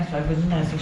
Państwa, godzina jest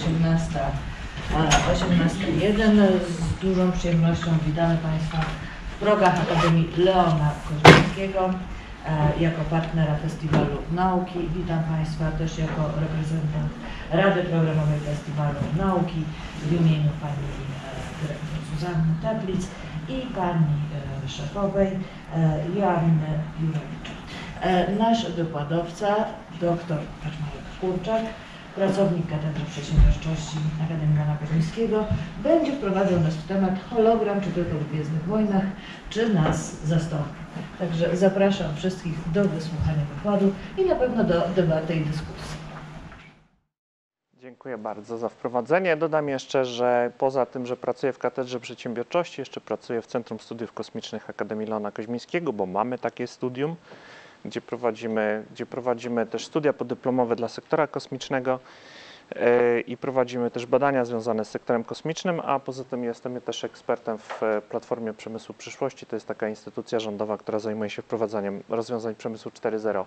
18:01. Z dużą przyjemnością witamy Państwa w progach Akademii Leona Koźmińskiego jako partnera Festiwalu Nauki. Witam Państwa też jako reprezentant Rady Programowej Festiwalu Nauki w imieniu Pani dyrektor Zuzanny Teplic i Pani szefowej Joanny Jurewicz. Nasz wykładowca, dr Kaczmarek Kurczak, pracownik Katedry Przedsiębiorczości Akademii Leona Koźmińskiego, będzie wprowadzał nas w temat hologram, czy tylko w Gwiezdnych Wojnach, czy nas zastąpi. Także zapraszam wszystkich do wysłuchania wykładu i na pewno do debaty i dyskusji. Dziękuję bardzo za wprowadzenie. Dodam jeszcze, że poza tym, że pracuję w Katedrze Przedsiębiorczości, jeszcze pracuję w Centrum Studiów Kosmicznych Akademii Leona Koźmińskiego, bo mamy takie studium, gdzie prowadzimy też studia podyplomowe dla sektora kosmicznego i prowadzimy też badania związane z sektorem kosmicznym, a poza tym jestem też ekspertem w Platformie Przemysłu Przyszłości. To jest taka instytucja rządowa, która zajmuje się wprowadzaniem rozwiązań przemysłu 4.0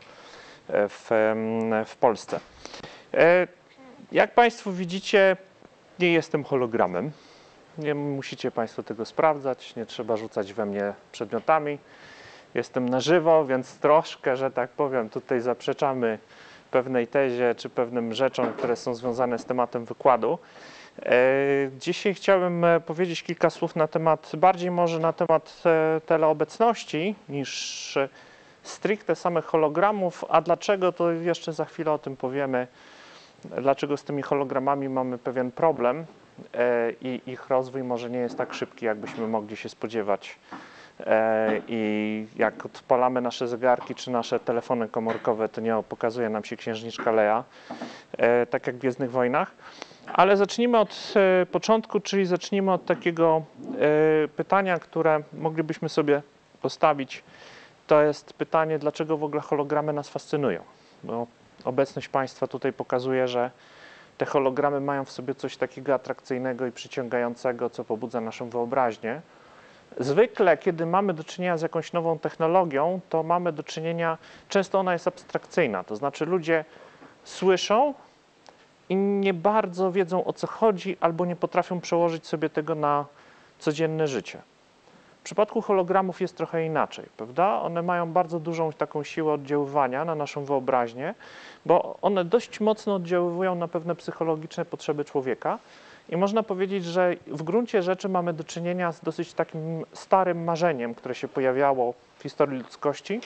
w Polsce. Jak Państwo widzicie, nie jestem hologramem. Nie musicie Państwo tego sprawdzać, nie trzeba rzucać we mnie przedmiotami. Jestem na żywo, więc troszkę, że tak powiem, tutaj zaprzeczamy pewnej tezie czy pewnym rzeczom, które są związane z tematem wykładu. Dzisiaj chciałbym powiedzieć kilka słów na temat, bardziej może na temat teleobecności niż stricte samych hologramów, a dlaczego, to jeszcze za chwilę o tym powiemy. Dlaczego z tymi hologramami mamy pewien problem i ich rozwój może nie jest tak szybki, jakbyśmy mogli się spodziewać. I jak odpalamy nasze zegarki czy nasze telefony komórkowe, to nie pokazuje nam się księżniczka Leia, tak jak w Gwiezdnych Wojnach. Ale zacznijmy od początku, czyli zacznijmy od takiego pytania, które moglibyśmy sobie postawić. To jest pytanie, dlaczego w ogóle hologramy nas fascynują. Bo obecność Państwa tutaj pokazuje, że te hologramy mają w sobie coś takiego atrakcyjnego i przyciągającego, co pobudza naszą wyobraźnię. Zwykle, kiedy mamy do czynienia z jakąś nową technologią, to mamy do czynienia, często ona jest abstrakcyjna, to znaczy ludzie słyszą i nie bardzo wiedzą, o co chodzi, albo nie potrafią przełożyć sobie tego na codzienne życie. W przypadku hologramów jest trochę inaczej, prawda? One mają bardzo dużą taką siłę oddziaływania na naszą wyobraźnię, bo one dość mocno oddziaływują na pewne psychologiczne potrzeby człowieka. I można powiedzieć, że w gruncie rzeczy mamy do czynienia z dosyć takim starym marzeniem, które się pojawiało w historii ludzkości.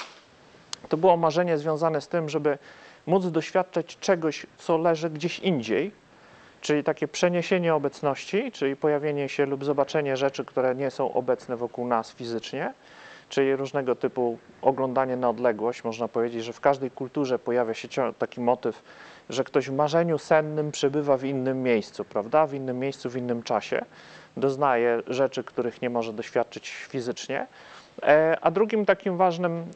To było marzenie związane z tym, żeby móc doświadczać czegoś, co leży gdzieś indziej, czyli takie przeniesienie obecności, czyli pojawienie się lub zobaczenie rzeczy, które nie są obecne wokół nas fizycznie, czyli różnego typu oglądanie na odległość. Można powiedzieć, że w każdej kulturze pojawia się taki motyw, że ktoś w marzeniu sennym przebywa w innym miejscu, prawda? W innym miejscu, w innym czasie, doznaje rzeczy, których nie może doświadczyć fizycznie. A drugim takim ważnym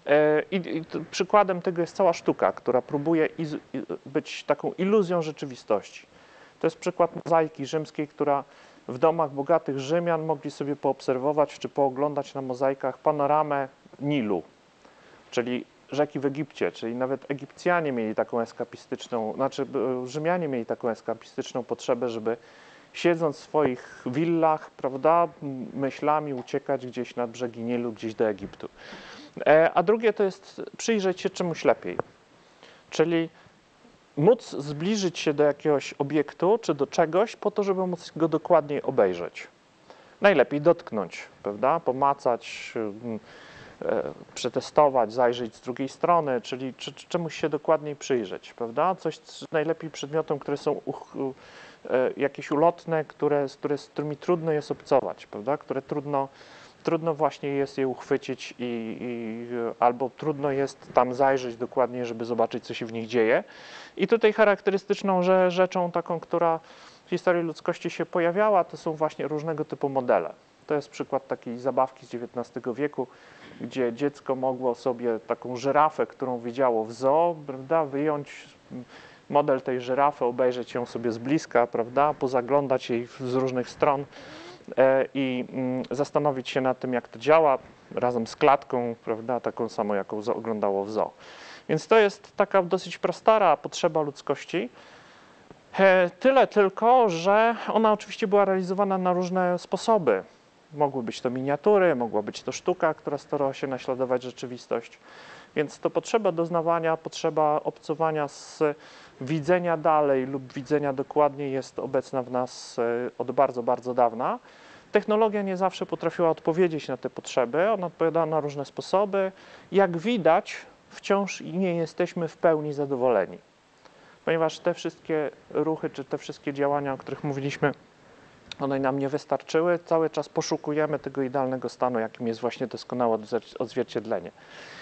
przykładem tego jest cała sztuka, która próbuje być taką iluzją rzeczywistości. To jest przykład mozaiki rzymskiej, która w domach bogatych Rzymian mogli sobie poobserwować czy pooglądać na mozaikach panoramę Nilu, czyli rzeki w Egipcie, czyli nawet Egipcjanie mieli taką eskapistyczną, znaczy Rzymianie mieli taką eskapistyczną potrzebę, żeby siedząc w swoich willach, prawda, myślami uciekać gdzieś na brzegi Nilu, gdzieś do Egiptu. A drugie to jest przyjrzeć się czemuś lepiej, czyli móc zbliżyć się do jakiegoś obiektu czy do czegoś po to, żeby móc go dokładniej obejrzeć. Najlepiej dotknąć, prawda, pomacać, przetestować, zajrzeć z drugiej strony, czyli czemuś się dokładniej przyjrzeć, prawda? Coś najlepiej przedmiotom, które są jakieś ulotne, z którymi trudno jest obcować, prawda? Które trudno właśnie jest je uchwycić albo trudno jest tam zajrzeć dokładnie, żeby zobaczyć, co się w nich dzieje. I tutaj charakterystyczną rzeczą taką, która w historii ludzkości się pojawiała, to są właśnie różnego typu modele. To jest przykład takiej zabawki z XIX wieku, gdzie dziecko mogło sobie taką żyrafę, którą widziało w zoo, prawda, wyjąć model tej żyrafy, obejrzeć ją sobie z bliska, prawda, pozaglądać jej z różnych stron i zastanowić się nad tym, jak to działa, razem z klatką, prawda, taką samą, jaką oglądało w zoo. Więc to jest taka dosyć prastara potrzeba ludzkości. Tyle tylko, że ona oczywiście była realizowana na różne sposoby. Mogły być to miniatury, mogła być to sztuka, która starała się naśladować rzeczywistość. Więc to potrzeba doznawania, potrzeba obcowania z widzenia dalej lub widzenia dokładniej jest obecna w nas od bardzo, bardzo dawna. Technologia nie zawsze potrafiła odpowiedzieć na te potrzeby, ona odpowiadała na różne sposoby. Jak widać, wciąż nie jesteśmy w pełni zadowoleni, ponieważ te wszystkie ruchy, czy te wszystkie działania, o których mówiliśmy, one nam nie wystarczyły. Cały czas poszukujemy tego idealnego stanu, jakim jest właśnie doskonałe odzwierciedlenie.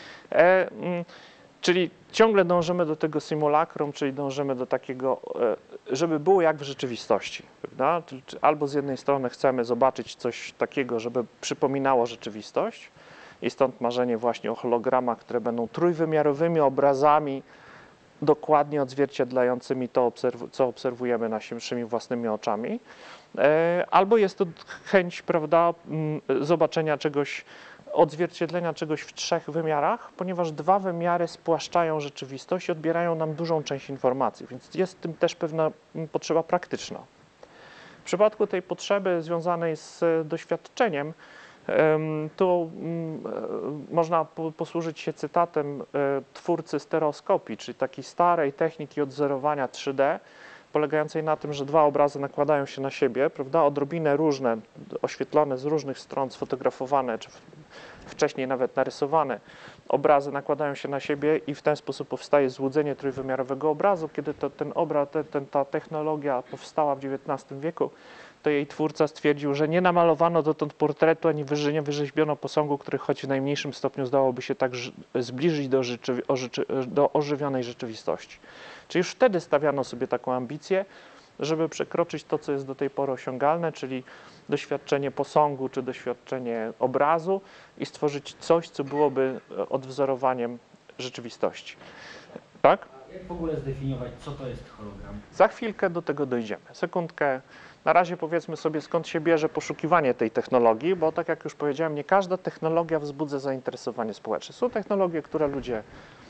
Czyli ciągle dążymy do tego simulakrum, czyli dążymy do takiego, żeby było jak w rzeczywistości, prawda? Albo z jednej strony chcemy zobaczyć coś takiego, żeby przypominało rzeczywistość i stąd marzenie właśnie o hologramach, które będą trójwymiarowymi obrazami dokładnie odzwierciedlającymi to, co obserwujemy naszymi własnymi oczami, albo jest to chęć, prawda, zobaczenia czegoś, odzwierciedlenia czegoś w 3 wymiarach, ponieważ 2 wymiary spłaszczają rzeczywistość i odbierają nam dużą część informacji, więc jest w tym też pewna potrzeba praktyczna. W przypadku tej potrzeby związanej z doświadczeniem, tu można posłużyć się cytatem twórcy stereoskopii, czyli takiej starej techniki odwzorowania 3D, polegającej na tym, że 2 obrazy nakładają się na siebie, prawda, odrobinę różne, oświetlone z różnych stron, sfotografowane, czy wcześniej nawet narysowane obrazy nakładają się na siebie i w ten sposób powstaje złudzenie trójwymiarowego obrazu. Kiedy ta technologia powstała w XIX wieku, to jej twórca stwierdził, że nie namalowano dotąd portretu, ani nie wyrzeźbiono posągu, który choć w najmniejszym stopniu zdałoby się tak zbliżyć do ożywionej rzeczywistości. Czyli już wtedy stawiano sobie taką ambicję, żeby przekroczyć to, co jest do tej pory osiągalne, czyli doświadczenie posągu czy doświadczenie obrazu i stworzyć coś, co byłoby odwzorowaniem rzeczywistości. Tak? A jak w ogóle zdefiniować, co to jest hologram? Za chwilkę do tego dojdziemy. Sekundkę. Na razie powiedzmy sobie, skąd się bierze poszukiwanie tej technologii, bo tak jak już powiedziałem, nie każda technologia wzbudza zainteresowanie społeczne. Są technologie, które ludzie...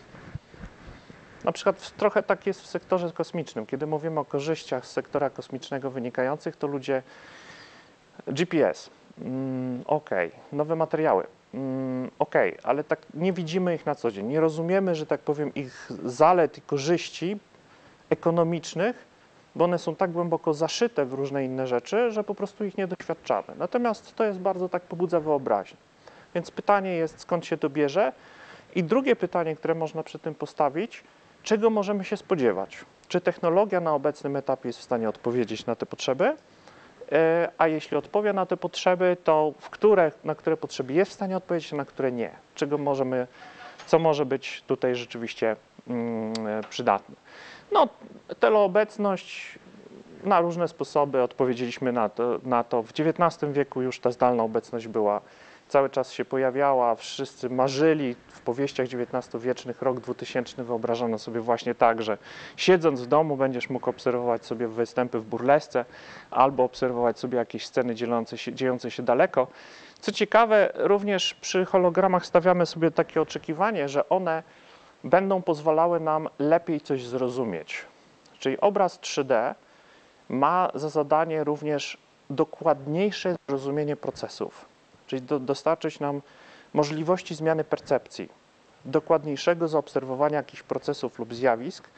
Na przykład trochę tak jest w sektorze kosmicznym. Kiedy mówimy o korzyściach z sektora kosmicznego wynikających, to ludzie... GPS, nowe materiały, ale tak nie widzimy ich na co dzień. Nie rozumiemy, że tak powiem, ich zalet i korzyści ekonomicznych, bo one są tak głęboko zaszyte w różne inne rzeczy, że po prostu ich nie doświadczamy. Natomiast to jest bardzo tak pobudza wyobraźnię. Więc pytanie jest, skąd się to bierze? I drugie pytanie, które można przy tym postawić, czego możemy się spodziewać? Czy technologia na obecnym etapie jest w stanie odpowiedzieć na te potrzeby? A jeśli odpowie na te potrzeby, to na które potrzeby jest w stanie odpowiedzieć, a na które nie? Co może być tutaj rzeczywiście przydatne? No, teleobecność na różne sposoby odpowiedzieliśmy na to. W XIX wieku już ta zdalna obecność była, cały czas się pojawiała, wszyscy marzyli w powieściach XIX-wiecznych, rok 2000 wyobrażano sobie właśnie tak, że siedząc w domu będziesz mógł obserwować sobie występy w burlesce albo obserwować sobie jakieś sceny dziejące się daleko. Co ciekawe, również przy hologramach stawiamy sobie takie oczekiwanie, że one będą pozwalały nam lepiej coś zrozumieć. Czyli obraz 3D ma za zadanie również dokładniejsze zrozumienie procesów, czyli dostarczyć nam możliwości zmiany percepcji, dokładniejszego zaobserwowania jakichś procesów lub zjawisk,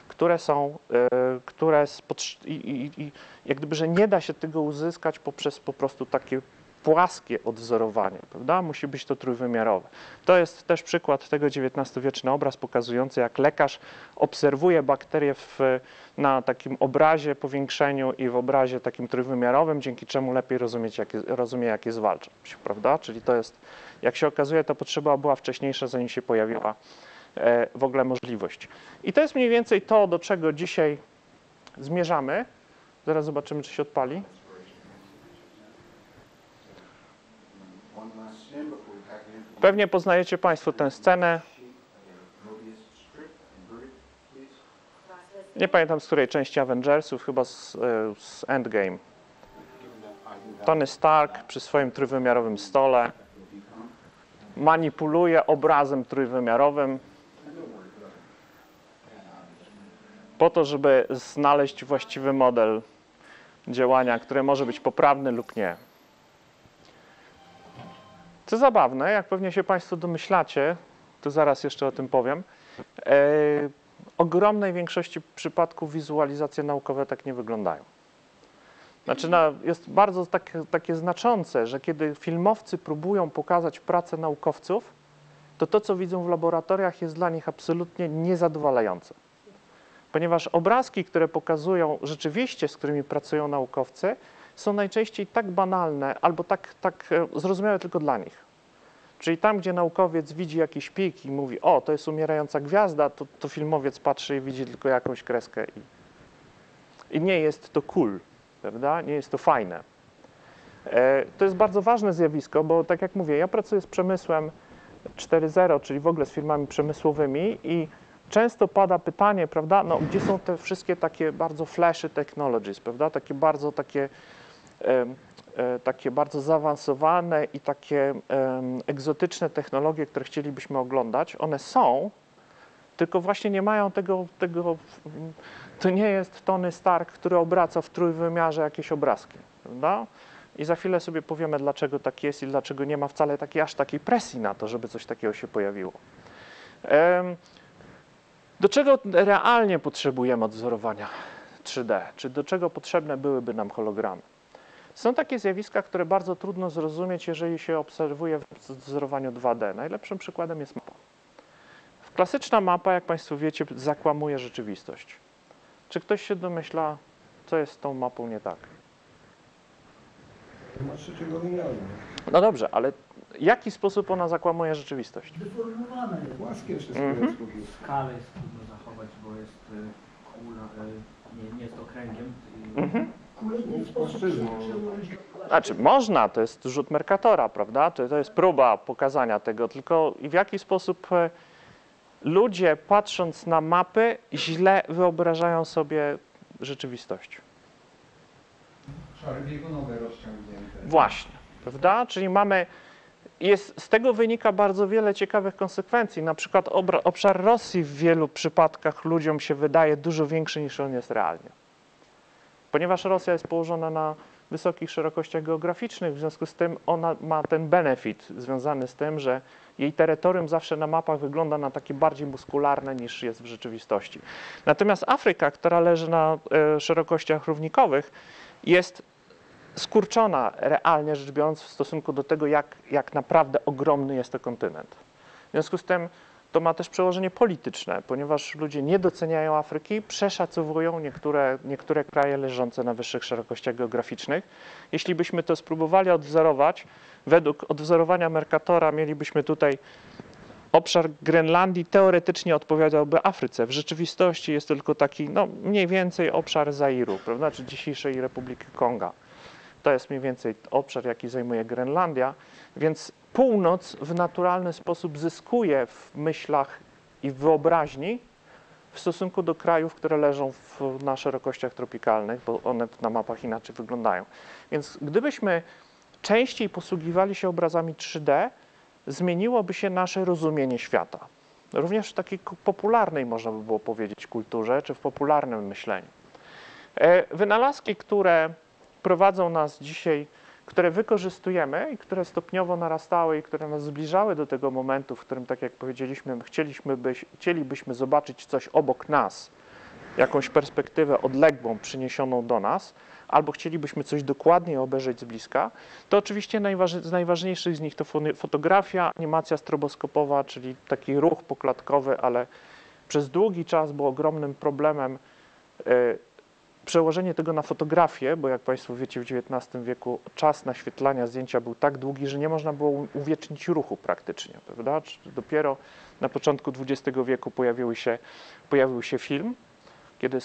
jak gdyby, że nie da się tego uzyskać poprzez po prostu takie płaskie odwzorowanie, prawda? Musi być to trójwymiarowe. To jest też przykład tego XIX-wieczny obraz pokazujący, jak lekarz obserwuje bakterie na takim obrazie, powiększeniu i w obrazie takim trójwymiarowym, dzięki czemu lepiej rozumie, jak je zwalczać, prawda? Czyli to jest, jak się okazuje, ta potrzeba była wcześniejsza, zanim się pojawiła w ogóle możliwość. I to jest mniej więcej to, do czego dzisiaj zmierzamy. Zaraz zobaczymy, czy się odpali. Pewnie poznajecie Państwo tę scenę. Nie pamiętam, z której części Avengersów, chyba z Endgame. Tony Stark przy swoim trójwymiarowym stole manipuluje obrazem trójwymiarowym. po to, żeby znaleźć właściwy model działania, który może być poprawny lub nie. Co zabawne, jak pewnie się Państwo domyślacie, to zaraz jeszcze o tym powiem, ogromnej większości przypadków wizualizacje naukowe tak nie wyglądają. Znaczy, jest bardzo takie znaczące, że kiedy filmowcy próbują pokazać pracę naukowców, to co widzą w laboratoriach jest dla nich absolutnie niezadowalające. Ponieważ obrazki, które pokazują rzeczywiście, z którymi pracują naukowcy, są najczęściej tak banalne albo tak zrozumiałe tylko dla nich. Czyli tam, gdzie naukowiec widzi jakiś pik i mówi, o, to jest umierająca gwiazda, to filmowiec patrzy i widzi tylko jakąś kreskę i nie jest to cool, prawda? Nie jest to fajne. To jest bardzo ważne zjawisko, bo tak jak mówię, ja pracuję z przemysłem 4.0, czyli w ogóle z firmami przemysłowymi i często pada pytanie, prawda, no gdzie są te wszystkie takie bardzo flashy technologies, prawda, takie bardzo zaawansowane i takie egzotyczne technologie, które chcielibyśmy oglądać. One są, tylko właśnie nie mają tego to nie jest Tony Stark, który obraca w trójwymiarze jakieś obrazki, prawda? I za chwilę sobie powiemy, dlaczego tak jest i dlaczego nie ma wcale aż takiej presji na to, żeby coś takiego się pojawiło. Do czego realnie potrzebujemy odwzorowania 3D? Czy do czego potrzebne byłyby nam hologramy? Są takie zjawiska, które bardzo trudno zrozumieć, jeżeli się obserwuje w odwzorowaniu 2D. Najlepszym przykładem jest mapa. Klasyczna mapa, jak Państwo wiecie, zakłamuje rzeczywistość. Czy ktoś się domyśla, co jest z tą mapą nie tak? Ma trzeciego wymiaru. No dobrze, ale w jaki sposób ona zakłamuje rzeczywistość? Deformowane jest. Płaskie wszystko jest po prostu. Skalę jest trudno zachować, bo jest kula, nie jest okręgiem. Kulę w ten Jest sposób płaszczyzną. przełożyć. Znaczy, można, to jest rzut Mercatora, prawda? To jest próba pokazania tego, tylko i w jaki sposób ludzie, patrząc na mapy, źle wyobrażają sobie rzeczywistość. Szarbiegunowe rozciągnięte. Właśnie, prawda? Czyli z tego wynika bardzo wiele ciekawych konsekwencji. Na przykład obszar Rosji w wielu przypadkach ludziom się wydaje dużo większy niż on jest realnie. Ponieważ Rosja jest położona na wysokich szerokościach geograficznych, w związku z tym ona ma ten benefit związany z tym, że jej terytorium zawsze na mapach wygląda na takie bardziej muskularne niż jest w rzeczywistości. Natomiast Afryka, która leży na szerokościach równikowych, jest skurczona realnie rzecz biorąc w stosunku do tego, jak naprawdę ogromny jest to kontynent. W związku z tym to ma też przełożenie polityczne, ponieważ ludzie nie doceniają Afryki, przeszacowują niektóre kraje leżące na wyższych szerokościach geograficznych. Jeśli byśmy to spróbowali odwzorować, według odwzorowania Mercatora mielibyśmy tutaj obszar Grenlandii, teoretycznie odpowiadałby Afryce. W rzeczywistości jest tylko taki, no mniej więcej obszar Zairu, prawda, czy dzisiejszej Republiki Konga. To jest mniej więcej obszar, jaki zajmuje Grenlandia, więc północ w naturalny sposób zyskuje w myślach i w wyobraźni w stosunku do krajów, które leżą na szerokościach tropikalnych, bo one na mapach inaczej wyglądają. Więc gdybyśmy częściej posługiwali się obrazami 3D, zmieniłoby się nasze rozumienie świata. Również w takiej popularnej, można by było powiedzieć, kulturze, czy w popularnym myśleniu. Wynalazki, które prowadzą nas dzisiaj, które wykorzystujemy i które stopniowo narastały i które nas zbliżały do tego momentu, w którym, tak jak powiedzieliśmy, chcielibyśmy zobaczyć coś obok nas, jakąś perspektywę odległą przyniesioną do nas, albo chcielibyśmy coś dokładniej obejrzeć z bliska, to oczywiście z najważniejszych z nich to fotografia, animacja stroboskopowa, czyli taki ruch poklatkowy, ale przez długi czas był ogromnym problemem przełożenie tego na fotografię, bo jak Państwo wiecie, w XIX wieku czas naświetlania zdjęcia był tak długi, że nie można było uwiecznić ruchu praktycznie, prawda? Dopiero na początku XX wieku pojawił się film, kiedy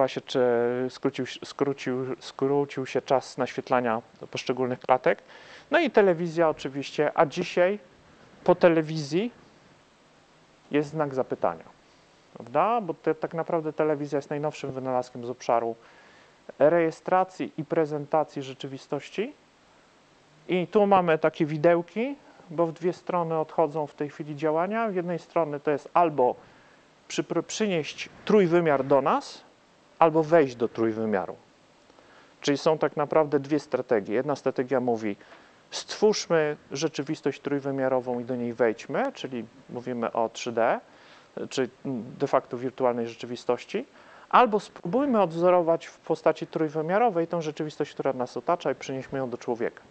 skrócił się czas naświetlania poszczególnych klatek. No i telewizja oczywiście, a dzisiaj po telewizji jest znak zapytania, prawda? Bo tak naprawdę telewizja jest najnowszym wynalazkiem z obszaru rejestracji i prezentacji rzeczywistości. I tu mamy takie widełki, bo w dwie strony odchodzą w tej chwili działania. Z jednej strony to jest albo przynieść trójwymiar do nas albo wejść do trójwymiaru. Czyli są tak naprawdę dwie strategie. Jedna strategia mówi, stwórzmy rzeczywistość trójwymiarową i do niej wejdźmy, czyli mówimy o 3D, czy de facto wirtualnej rzeczywistości, albo spróbujmy odwzorować w postaci trójwymiarowej tą rzeczywistość, która nas otacza i przenieśmy ją do człowieka.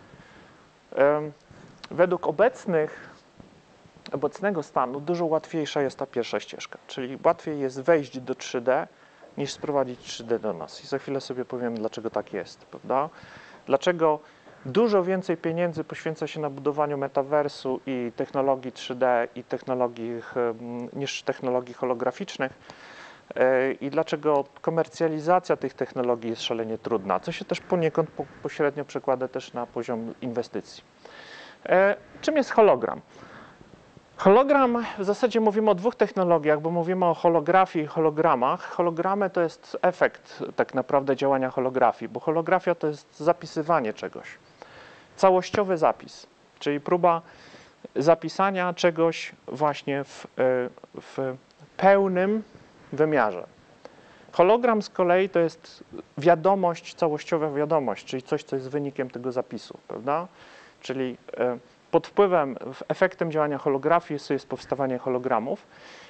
Według obecnego stanu dużo łatwiejsza jest ta pierwsza ścieżka, czyli łatwiej jest wejść do 3D niż sprowadzić 3D do nas. I za chwilę sobie powiem, dlaczego tak jest, prawda? Dlaczego dużo więcej pieniędzy poświęca się na budowaniu metaversu i technologii 3D i niż technologii holograficznych i dlaczego komercjalizacja tych technologii jest szalenie trudna, co się też poniekąd pośrednio przekłada też na poziom inwestycji. Czym jest hologram? Hologram, w zasadzie mówimy o dwóch technologiach, bo mówimy o holografii i hologramach. Hologramy to jest efekt tak naprawdę działania holografii, bo holografia to jest zapisywanie czegoś. Całościowy zapis, czyli próba zapisania czegoś właśnie w pełnym wymiarze. Hologram z kolei to jest wiadomość, całościowa wiadomość, czyli coś, co jest wynikiem tego zapisu, prawda? Czyli pod wpływem, efektem działania holografii jest powstawanie hologramów.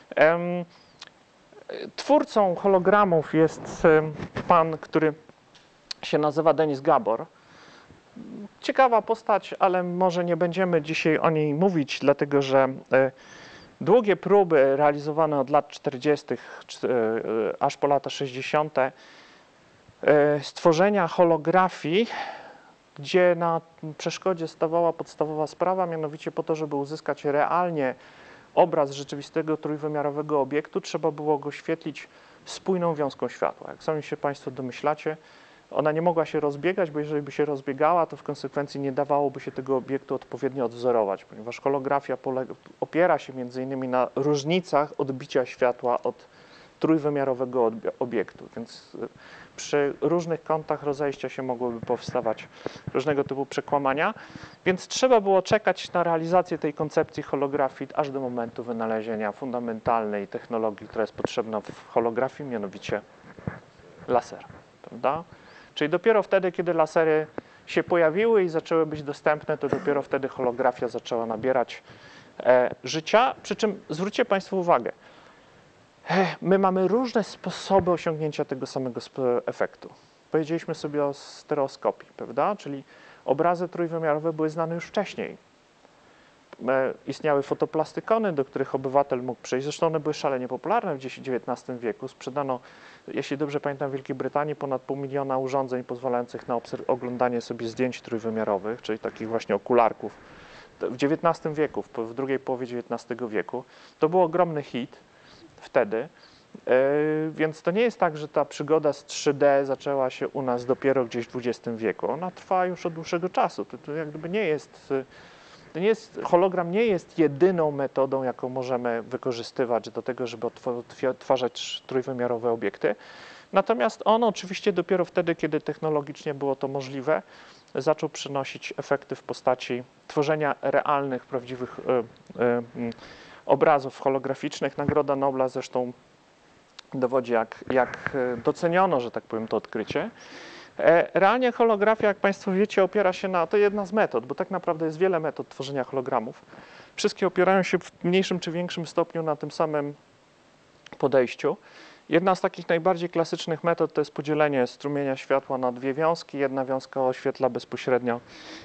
Twórcą hologramów jest pan, który się nazywa Denis Gabor. Ciekawa postać, ale może nie będziemy dzisiaj o niej mówić, dlatego że długie próby realizowane od lat 40. Aż po lata 60. Stworzenia holografii, gdzie na przeszkodzie stawała podstawowa sprawa, mianowicie po to, żeby uzyskać realnie obraz rzeczywistego trójwymiarowego obiektu, trzeba było go świetlić spójną wiązką światła. Jak sami się Państwo domyślacie, ona nie mogła się rozbiegać, bo jeżeli by się rozbiegała, to w konsekwencji nie dawałoby się tego obiektu odpowiednio odwzorować, ponieważ holografia opiera się między innymi na różnicach odbicia światła od trójwymiarowego obiektu, więc przy różnych kątach rozejścia się mogłyby powstawać różnego typu przekłamania, więc trzeba było czekać na realizację tej koncepcji holografii aż do momentu wynalezienia fundamentalnej technologii, która jest potrzebna w holografii, mianowicie laser, prawda? Czyli dopiero wtedy, kiedy lasery się pojawiły i zaczęły być dostępne, to dopiero wtedy holografia zaczęła nabierać życia, przy czym zwróćcie Państwo uwagę, my mamy różne sposoby osiągnięcia tego samego efektu. Powiedzieliśmy sobie o stereoskopii, prawda? Czyli obrazy trójwymiarowe były znane już wcześniej. Istniały fotoplastykony, do których obywatel mógł przyjść. Zresztą one były szalenie popularne w XIX wieku. Sprzedano, jeśli dobrze pamiętam, w Wielkiej Brytanii ponad 500 000 urządzeń pozwalających na oglądanie sobie zdjęć trójwymiarowych, czyli takich właśnie okularków. W XIX wieku, w drugiej połowie XIX wieku. To był ogromny hit wtedy, więc to nie jest tak, że ta przygoda z 3D zaczęła się u nas dopiero gdzieś w XX wieku. Ona trwa już od dłuższego czasu. To jak gdyby hologram nie jest jedyną metodą, jaką możemy wykorzystywać do tego, żeby odtwarzać trójwymiarowe obiekty. Natomiast on oczywiście dopiero wtedy, kiedy technologicznie było to możliwe, zaczął przynosić efekty w postaci tworzenia realnych, prawdziwych obrazów holograficznych. Nagroda Nobla zresztą dowodzi, jak doceniono, że tak powiem, to odkrycie. Realnie holografia, jak Państwo wiecie, opiera się to jedna z metod, bo tak naprawdę jest wiele metod tworzenia hologramów. Wszystkie opierają się w mniejszym czy większym stopniu na tym samym podejściu. Jedna z takich najbardziej klasycznych metod to jest podzielenie strumienia światła na dwie wiązki. Jedna wiązka oświetla bezpośrednio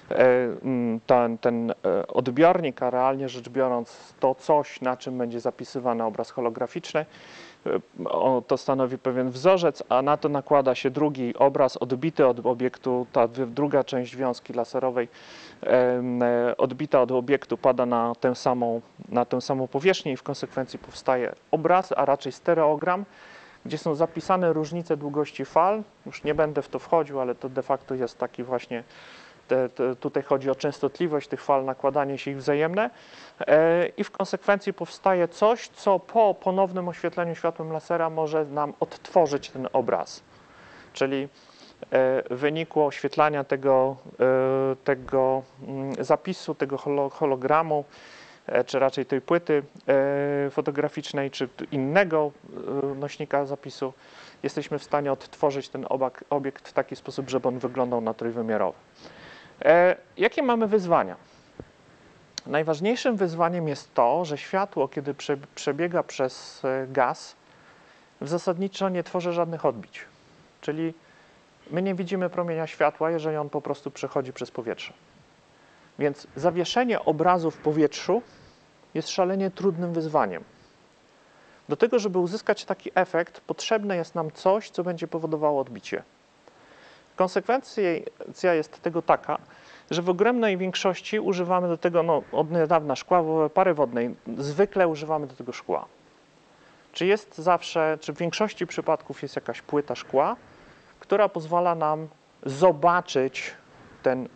ten odbiornik, a realnie rzecz biorąc to coś, na czym będzie zapisywany obraz holograficzny. To stanowi pewien wzorzec, a na to nakłada się drugi obraz odbity od obiektu. Ta druga część wiązki laserowej odbita od obiektu pada na tę samą powierzchnię i w konsekwencji powstaje obraz, a raczej stereogram, gdzie są zapisane różnice długości fal. Już nie będę w to wchodził, ale to de facto jest taki właśnie, tutaj chodzi o częstotliwość tych fal, nakładanie się ich wzajemne i w konsekwencji powstaje coś, co po ponownym oświetleniu światłem lasera może nam odtworzyć ten obraz. Czyli w wyniku oświetlania tego zapisu, tego hologramu czy raczej tej płyty fotograficznej, czy innego nośnika zapisu, jesteśmy w stanie odtworzyć ten obiekt w taki sposób, żeby on wyglądał na trójwymiarowy. Jakie mamy wyzwania? Najważniejszym wyzwaniem jest to, że światło, kiedy przebiega przez gaz, zasadniczo nie tworzy żadnych odbić. Czyli my nie widzimy promienia światła, jeżeli on po prostu przechodzi przez powietrze. Więc zawieszenie obrazu w powietrzu jest szalenie trudnym wyzwaniem. Do tego, żeby uzyskać taki efekt, potrzebne jest nam coś, co będzie powodowało odbicie. Konsekwencja jest tego taka, że w ogromnej większości używamy do tego, od niedawna szkła pary wodnej, zwykle używamy do tego szkła. Czy jest zawsze, czy w większości przypadków jest jakaś płyta szkła, która pozwala nam zobaczyć ten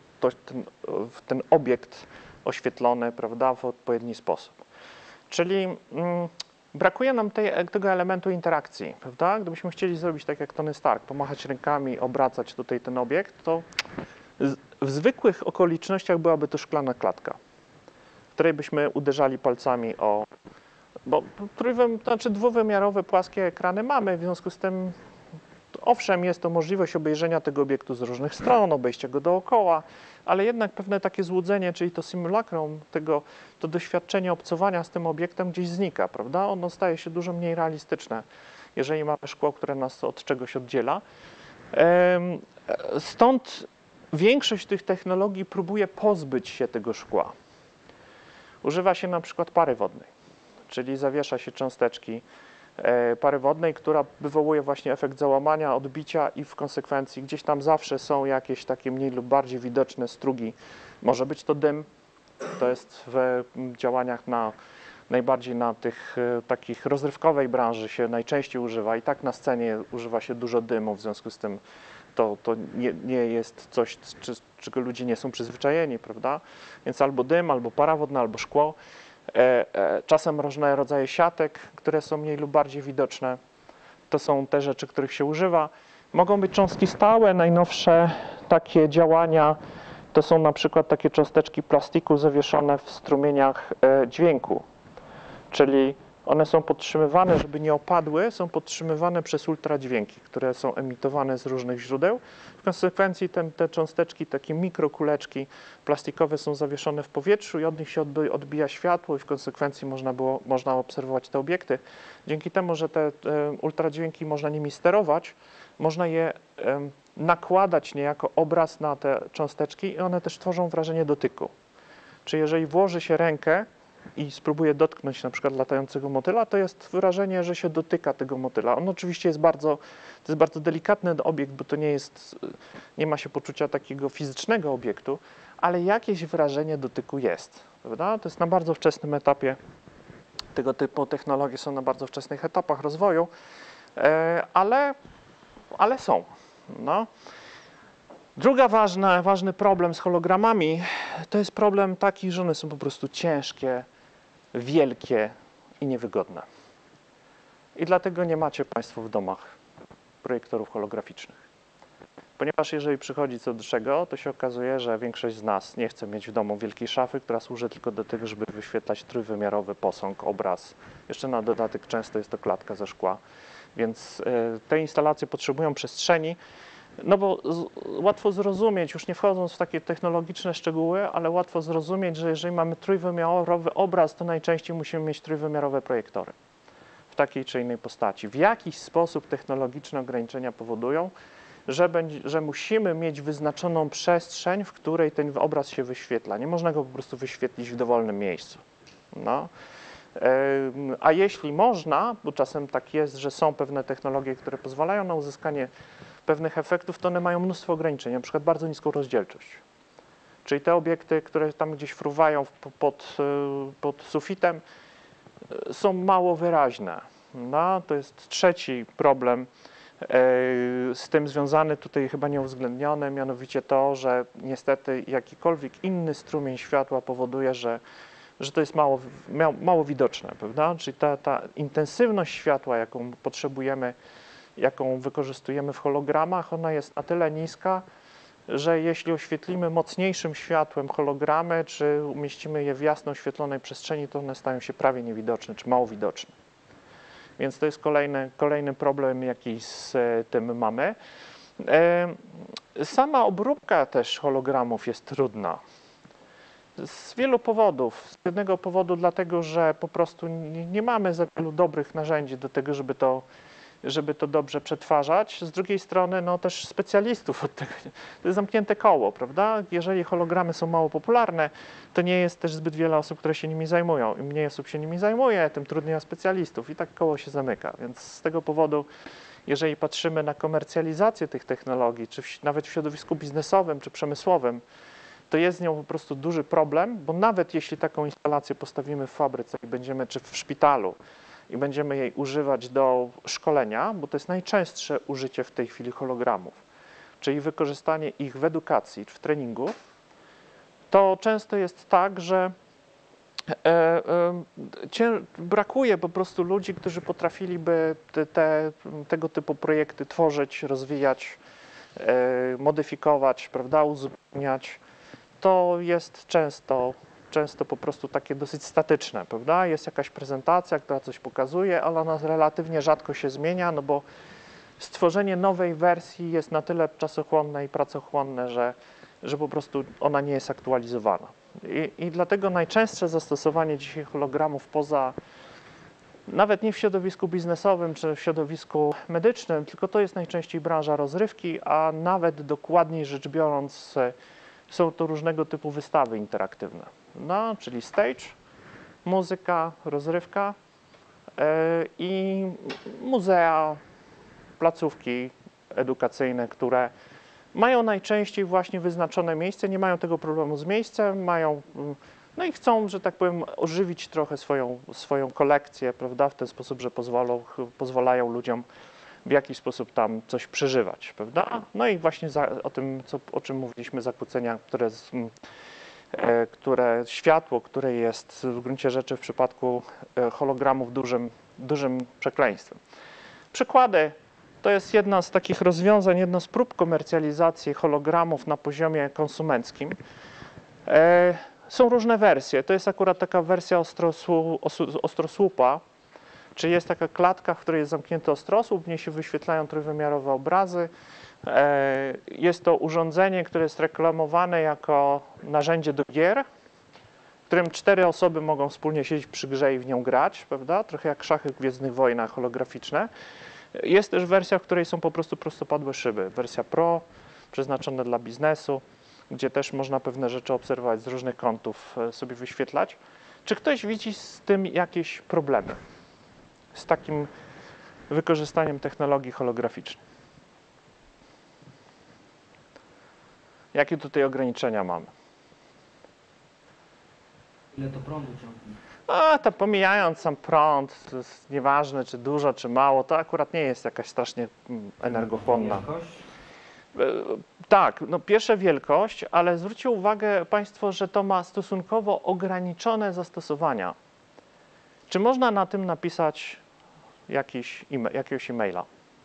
obiekt oświetlony, prawda, w odpowiedni sposób. Czyli brakuje nam tego elementu interakcji, prawda? Gdybyśmy chcieli zrobić tak jak Tony Stark, pomachać rękami, obracać tutaj ten obiekt, to w zwykłych okolicznościach byłaby to szklana klatka, w której byśmy uderzali palcami o... Bo dwuwymiarowe płaskie ekrany mamy, w związku z tym owszem, jest to możliwość obejrzenia tego obiektu z różnych stron, obejścia go dookoła, ale jednak pewne takie złudzenie, czyli to simulacrum, to doświadczenie obcowania z tym obiektem gdzieś znika, prawda? Ono staje się dużo mniej realistyczne, jeżeli mamy szkło, które nas od czegoś oddziela. Stąd większość tych technologii próbuje pozbyć się tego szkła. Używa się na przykład pary wodnej, czyli zawiesza się cząsteczki pary wodnej, która wywołuje właśnie efekt załamania, odbicia i w konsekwencji gdzieś tam zawsze są jakieś takie mniej lub bardziej widoczne strugi. Może być to dym, to jest w działaniach najbardziej na tych takich rozrywkowej branży się najczęściej używa i tak na scenie używa się dużo dymu, w związku z tym to nie jest coś, czego ludzie nie są przyzwyczajeni, prawda? Więc albo dym, albo para wodna, albo szkło. Czasem różne rodzaje siatek, które są mniej lub bardziej widoczne. To są te rzeczy, których się używa. Mogą być cząstki stałe, najnowsze takie działania to są na przykład takie cząsteczki plastiku zawieszone w strumieniach dźwięku, czyli one są podtrzymywane, żeby nie opadły, są podtrzymywane przez ultradźwięki, które są emitowane z różnych źródeł. W konsekwencji te cząsteczki, takie mikrokuleczki plastikowe są zawieszone w powietrzu i od nich się odbija światło i w konsekwencji można obserwować te obiekty. Dzięki temu, że te ultradźwięki można nimi sterować, można je nakładać niejako obraz na te cząsteczki i one też tworzą wrażenie dotyku. Czy jeżeli włoży się rękę i spróbuję dotknąć na przykład latającego motyla, to jest wrażenie, że się dotyka tego motyla. On oczywiście jest to jest bardzo delikatny obiekt, bo to nie ma się poczucia takiego fizycznego obiektu, ale jakieś wrażenie dotyku jest, prawda? To jest na bardzo wczesnym etapie, tego typu technologie są na bardzo wczesnych etapach rozwoju, ale są. No. Drugi ważny problem z hologramami to jest problem taki, że one są po prostu ciężkie, wielkie i niewygodne. I dlatego nie macie Państwo w domach projektorów holograficznych. Ponieważ jeżeli przychodzi co do czego, to się okazuje, że większość z nas nie chce mieć w domu wielkiej szafy, która służy tylko do tego, żeby wyświetlać trójwymiarowy posąg, obraz. Jeszcze na dodatek często jest to klatka ze szkła. Więc te instalacje potrzebują przestrzeni, no bo łatwo zrozumieć, już nie wchodząc w takie technologiczne szczegóły, ale łatwo zrozumieć, że jeżeli mamy trójwymiarowy obraz, to najczęściej musimy mieć trójwymiarowe projektory w takiej czy innej postaci. W jakiś sposób technologiczne ograniczenia powodują, że musimy mieć wyznaczoną przestrzeń, w której ten obraz się wyświetla. Nie można go po prostu wyświetlić w dowolnym miejscu. No. A jeśli można, bo czasem tak jest, że są pewne technologie, które pozwalają na uzyskanie pewnych efektów, to one mają mnóstwo ograniczeń, na przykład bardzo niską rozdzielczość. Czyli te obiekty, które tam gdzieś fruwają pod sufitem, są mało wyraźne. No, to jest trzeci problem z tym związany, tutaj chyba nieuwzględniony, mianowicie to, że niestety jakikolwiek inny strumień światła powoduje, że to jest mało widoczne, prawda? Czyli ta intensywność światła, jaką potrzebujemy, jaką wykorzystujemy w hologramach, ona jest na tyle niska, że jeśli oświetlimy mocniejszym światłem hologramy, czy umieścimy je w jasno oświetlonej przestrzeni, to one stają się prawie niewidoczne, czy mało widoczne. Więc to jest kolejny problem, jaki z tym mamy. Sama obróbka też hologramów jest trudna. Z wielu powodów. Z jednego powodu dlatego, że po prostu nie mamy za wielu dobrych narzędzi do tego, żeby to dobrze przetwarzać. Z drugiej strony no też specjalistów od tego. To jest zamknięte koło, prawda? Jeżeli hologramy są mało popularne, to nie jest też zbyt wiele osób, które się nimi zajmują. Im mniej osób się nimi zajmuje, tym trudniej ma specjalistów i tak koło się zamyka. Więc z tego powodu, jeżeli patrzymy na komercjalizację tych technologii, czy nawet w środowisku biznesowym, czy przemysłowym, to jest z nią po prostu duży problem, bo nawet jeśli taką instalację postawimy w fabryce i będziemy, czy w szpitalu, i będziemy jej używać do szkolenia, bo to jest najczęstsze użycie w tej chwili hologramów, czyli wykorzystanie ich w edukacji czy w treningu, to często jest tak, że brakuje po prostu ludzi, którzy potrafiliby tego typu projekty tworzyć, rozwijać, modyfikować, prawda, uzupełniać. To jest często po prostu takie dosyć statyczne, prawda? Jest jakaś prezentacja, która coś pokazuje, ale ona relatywnie rzadko się zmienia, no bo stworzenie nowej wersji jest na tyle czasochłonne i pracochłonne, że po prostu ona nie jest aktualizowana. I dlatego najczęstsze zastosowanie dzisiaj hologramów nawet nie w środowisku biznesowym czy w środowisku medycznym, tylko to jest najczęściej branża rozrywki, a nawet dokładniej rzecz biorąc są to różnego typu wystawy interaktywne, no, czyli stage, muzyka, rozrywka i muzea, placówki edukacyjne, które mają najczęściej właśnie wyznaczone miejsce, nie mają tego problemu z miejscem, no i chcą, że tak powiem, ożywić trochę swoją kolekcję, prawda, w ten sposób, że pozwalają ludziom w jakiś sposób tam coś przeżywać, prawda? No i właśnie o czym mówiliśmy, zakłócenia, światło, które jest w gruncie rzeczy w przypadku hologramów dużym przekleństwem. Przykłady to jest jedna z takich rozwiązań, jedna z prób komercjalizacji hologramów na poziomie konsumenckim. Są różne wersje. To jest akurat taka wersja ostrosłupa, czyli jest taka klatka, w której jest zamknięty ostrosłup, w niej się wyświetlają trójwymiarowe obrazy. Jest to urządzenie, które jest reklamowane jako narzędzie do gier, w którym 4 osoby mogą wspólnie siedzieć przy grze i w nią grać, prawda? Trochę jak szachy w Gwiezdnych Wojnach holograficzne. Jest też wersja, w której są po prostu prostopadłe szyby. Wersja Pro, przeznaczona dla biznesu, gdzie też można pewne rzeczy obserwować z różnych kątów, sobie wyświetlać. Czy ktoś widzi z tym jakieś problemy? Z takim wykorzystaniem technologii holograficznej? Jakie tutaj ograniczenia mamy? Ile to prądu ciągnie? To pomijając sam prąd, to jest nieważne czy dużo, czy mało, to akurat nie jest jakaś strasznie energochłonna. Wielkość? Tak, no pierwsze wielkość, ale zwróćcie uwagę Państwo, że to ma stosunkowo ograniczone zastosowania. Czy można na tym napisać jakiegoś e-maila?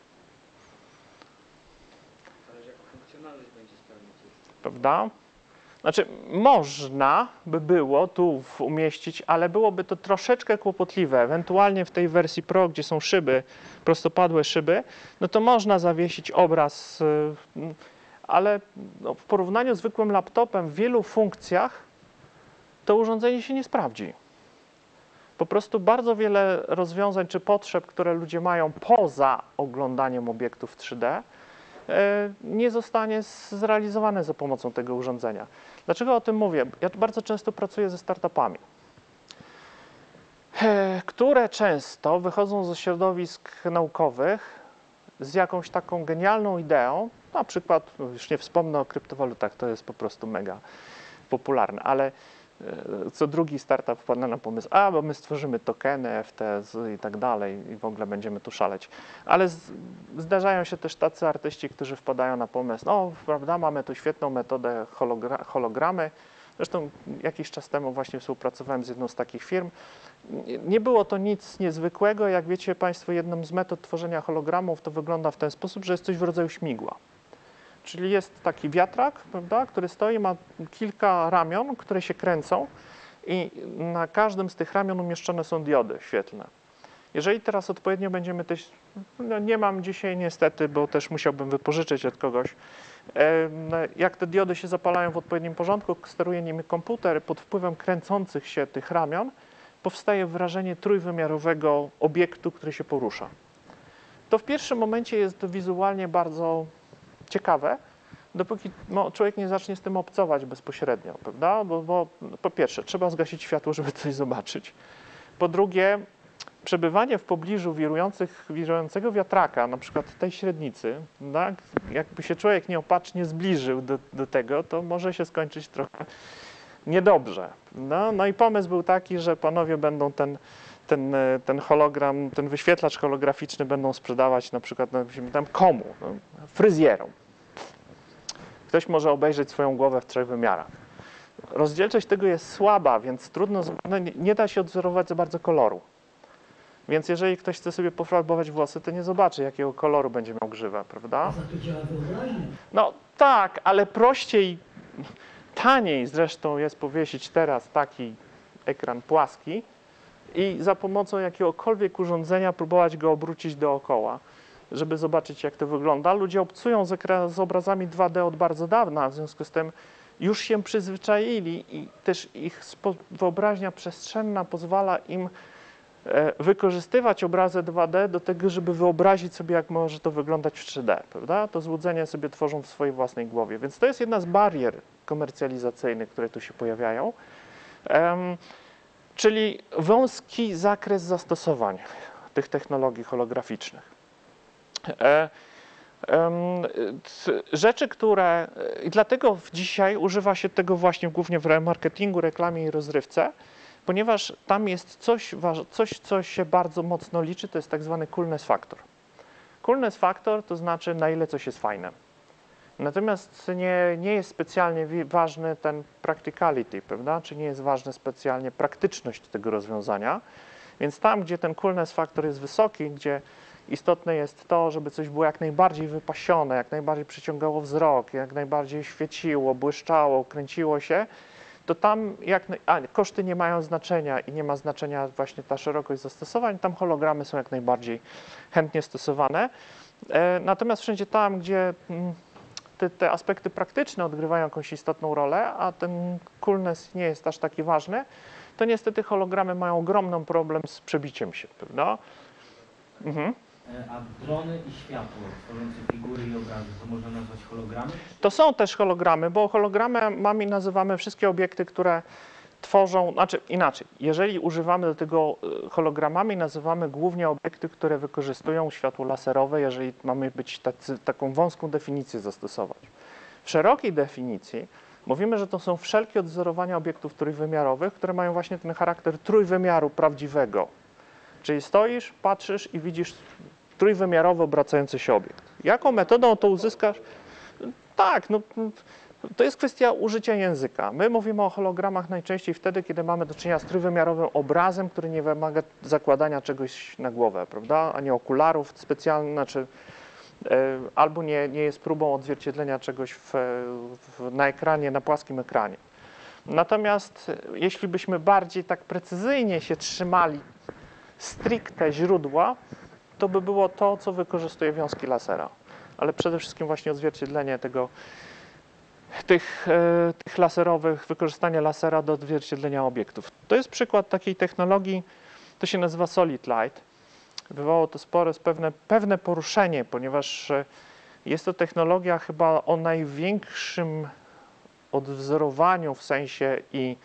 Zależy jaką funkcjonalność będzie spełniać. Prawda? Znaczy, można by było tu umieścić, ale byłoby to troszeczkę kłopotliwe. Ewentualnie w tej wersji Pro, gdzie są szyby, prostopadłe szyby, no to można zawiesić obraz, ale no, w porównaniu z zwykłym laptopem w wielu funkcjach to urządzenie się nie sprawdzi. Po prostu bardzo wiele rozwiązań czy potrzeb, które ludzie mają poza oglądaniem obiektów 3D, nie zostanie zrealizowane za pomocą tego urządzenia. Dlaczego o tym mówię? Ja bardzo często pracuję ze startupami, które często wychodzą ze środowisk naukowych z jakąś taką genialną ideą, na przykład, już nie wspomnę o kryptowalutach, to jest po prostu mega popularne, ale co drugi startup wpadł na pomysł, bo my stworzymy tokeny, FTS i tak dalej i w ogóle będziemy tu szaleć. Ale zdarzają się też tacy artyści, którzy wpadają na pomysł, no prawda, mamy tu świetną metodę hologramy. Zresztą jakiś czas temu właśnie współpracowałem z jedną z takich firm. Nie było to nic niezwykłego. Jak wiecie Państwo, jedną z metod tworzenia hologramów to wygląda w ten sposób, że jest coś w rodzaju śmigła. czyli jest taki wiatrak, prawda, który stoi, ma kilka ramion, które się kręcą i na każdym z tych ramion umieszczone są diody świetlne. Jeżeli teraz odpowiednio będziemy też, no nie mam dzisiaj niestety, bo też musiałbym wypożyczyć od kogoś, jak te diody się zapalają w odpowiednim porządku, steruje nimi komputer, pod wpływem kręcących się tych ramion powstaje wrażenie trójwymiarowego obiektu, który się porusza. To w pierwszym momencie jest wizualnie bardzo ciekawe, dopóki człowiek nie zacznie z tym obcować bezpośrednio, prawda? Bo po pierwsze, trzeba zgasić światło, żeby coś zobaczyć. Po drugie, przebywanie w pobliżu wirującego wiatraka, na przykład tej średnicy, tak? Jakby się człowiek nieopatrznie zbliżył do tego, to może się skończyć trochę niedobrze. No i pomysł był taki, że panowie będą ten hologram, ten wyświetlacz holograficzny będą sprzedawać na przykład tam komu? No, fryzjerom. Ktoś może obejrzeć swoją głowę w 3 wymiarach. Rozdzielczość tego jest słaba, więc trudno, no nie da się odwzorować za bardzo koloru. Więc jeżeli ktoś chce sobie pofarbować włosy, to nie zobaczy, jakiego koloru będzie miał grzywę, prawda? Za to działa wyobraźnia. No tak, ale prościej, taniej zresztą jest powiesić teraz taki ekran płaski i za pomocą jakiegokolwiek urządzenia próbować go obrócić dookoła, żeby zobaczyć, jak to wygląda. Ludzie obcują z obrazami 2D od bardzo dawna, w związku z tym już się przyzwyczaili i też ich wyobraźnia przestrzenna pozwala im wykorzystywać obrazy 2D do tego, żeby wyobrazić sobie, jak może to wyglądać w 3D, prawda? To złudzenie sobie tworzą w swojej własnej głowie. Więc to jest jedna z barier komercjalizacyjnych, które tu się pojawiają, czyli wąski zakres zastosowań tych technologii holograficznych. Rzeczy, które... I dlatego dzisiaj używa się tego właśnie głównie w marketingu, reklamie i rozrywce, ponieważ tam jest coś, co się bardzo mocno liczy, to jest tak zwany coolness factor. Coolness factor to znaczy, na ile coś jest fajne. Natomiast nie jest specjalnie ważny ten practicality, prawda? Czy nie jest ważna specjalnie praktyczność tego rozwiązania. Więc tam, gdzie ten coolness factor jest wysoki, gdzie istotne jest to, żeby coś było jak najbardziej wypasione, jak najbardziej przyciągało wzrok, jak najbardziej świeciło, błyszczało, kręciło się, to tam koszty nie mają znaczenia i nie ma znaczenia właśnie ta szerokość zastosowań, tam hologramy są jak najbardziej chętnie stosowane. Natomiast wszędzie tam, gdzie te aspekty praktyczne odgrywają jakąś istotną rolę, a ten coolness nie jest aż taki ważny, to niestety hologramy mają ogromny problem z przebiciem się, prawda? Mhm. A drony i światło tworzące figury i obrazy, to można nazwać hologramy? To są też hologramy, bo hologramami nazywamy wszystkie obiekty, które tworzą, znaczy inaczej, jeżeli używamy do tego hologramami, nazywamy głównie obiekty, które wykorzystują światło laserowe, jeżeli mamy taką wąską definicję zastosować. W szerokiej definicji mówimy, że to są wszelkie odwzorowania obiektów trójwymiarowych, które mają właśnie ten charakter trójwymiaru prawdziwego. Czyli stoisz, patrzysz i widzisz trójwymiarowo obracający się obiekt. Jaką metodą to uzyskasz? Tak, no, to jest kwestia użycia języka. My mówimy o hologramach najczęściej wtedy, kiedy mamy do czynienia z trójwymiarowym obrazem, który nie wymaga zakładania czegoś na głowę, prawda? A nie okularów specjalnych, znaczy, albo nie jest próbą odzwierciedlenia czegoś na ekranie, na płaskim ekranie. Natomiast jeśli byśmy bardziej tak precyzyjnie się trzymali stricte źródła, to by było to, co wykorzystuje wiązki lasera. Ale przede wszystkim właśnie odzwierciedlenie tych laserowych, wykorzystanie lasera do odzwierciedlenia obiektów. To jest przykład takiej technologii, to się nazywa Solid Light. Wywołało to pewne poruszenie, ponieważ jest to technologia chyba o największym odwzorowaniu w sensie i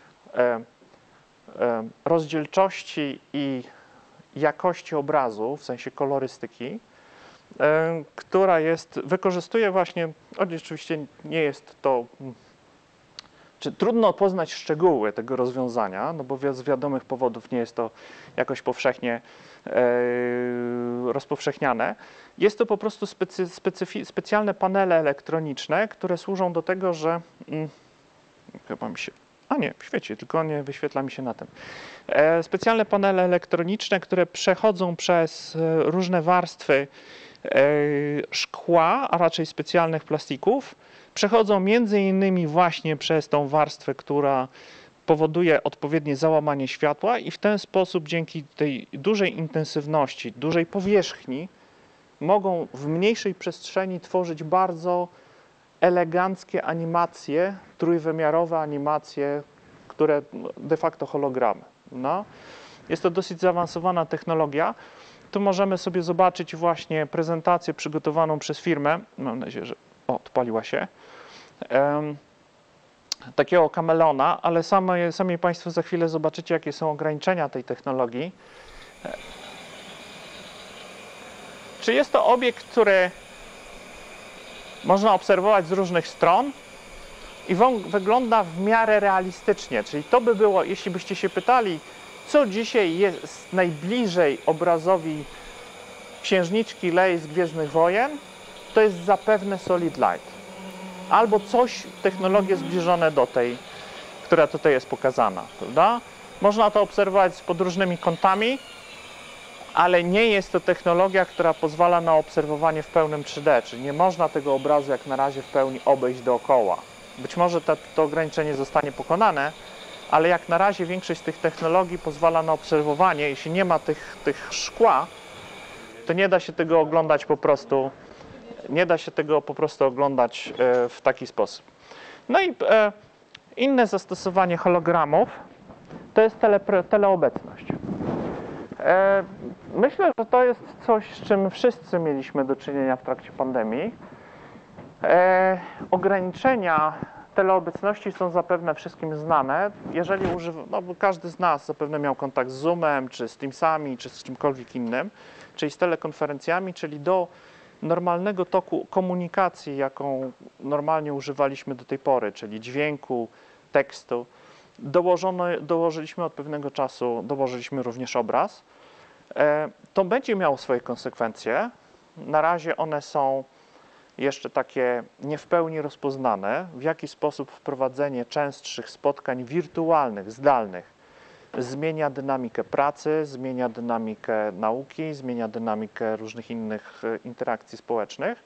rozdzielczości i jakości obrazu, w sensie kolorystyki, która wykorzystuje właśnie, oczywiście nie jest to, czy trudno poznać szczegóły tego rozwiązania, no bo z wiadomych powodów nie jest to jakoś powszechnie rozpowszechniane. Jest to po prostu specjalne panele elektroniczne, które służą do tego, że chyba mi się... A nie, świeci, tylko nie wyświetla mi się na tym. Specjalne panele elektroniczne, które przechodzą przez różne warstwy szkła, a raczej specjalnych plastików, przechodzą między innymi właśnie przez tą warstwę, która powoduje odpowiednie załamanie światła i w ten sposób dzięki tej dużej intensywności, dużej powierzchni mogą w mniejszej przestrzeni tworzyć bardzo eleganckie animacje, trójwymiarowe animacje, które de facto hologramy. No. Jest to dosyć zaawansowana technologia. Tu możemy sobie zobaczyć właśnie prezentację przygotowaną przez firmę. Mam nadzieję, że odpaliła się. Takiego kameleona, ale sami Państwo za chwilę zobaczycie, jakie są ograniczenia tej technologii. Czy jest to obiekt, który można obserwować z różnych stron i wygląda w miarę realistycznie, czyli to by było, jeśli byście się pytali, co dzisiaj jest najbliżej obrazowi Księżniczki Lei z Gwiezdnych Wojen, to jest zapewne Solid Light. Albo coś, technologie zbliżone do tej, która tutaj jest pokazana, prawda? Można to obserwować pod różnymi kątami, ale nie jest to technologia, która pozwala na obserwowanie w pełnym 3D, czyli nie można tego obrazu jak na razie w pełni obejść dookoła. Być może to ograniczenie zostanie pokonane, ale jak na razie większość z tych technologii pozwala na obserwowanie. Jeśli nie ma tych szkła, to nie da się tego oglądać po prostu. Nie da się tego po prostu oglądać w taki sposób. No i inne zastosowanie hologramów to jest teleobecność. Myślę, że to jest coś, z czym wszyscy mieliśmy do czynienia w trakcie pandemii. Ograniczenia teleobecności są zapewne wszystkim znane. Jeżeli no bo każdy z nas zapewne miał kontakt z Zoomem, czy z Teamsami, czy z czymkolwiek innym, czyli z telekonferencjami, czyli do normalnego toku komunikacji, jaką normalnie używaliśmy do tej pory, czyli dźwięku, tekstu, dołożyliśmy od pewnego czasu, dołożyliśmy również obraz. To będzie miało swoje konsekwencje. Na razie one są jeszcze takie nie w pełni rozpoznane, w jaki sposób wprowadzenie częstszych spotkań wirtualnych, zdalnych zmienia dynamikę pracy, zmienia dynamikę nauki, zmienia dynamikę różnych innych interakcji społecznych,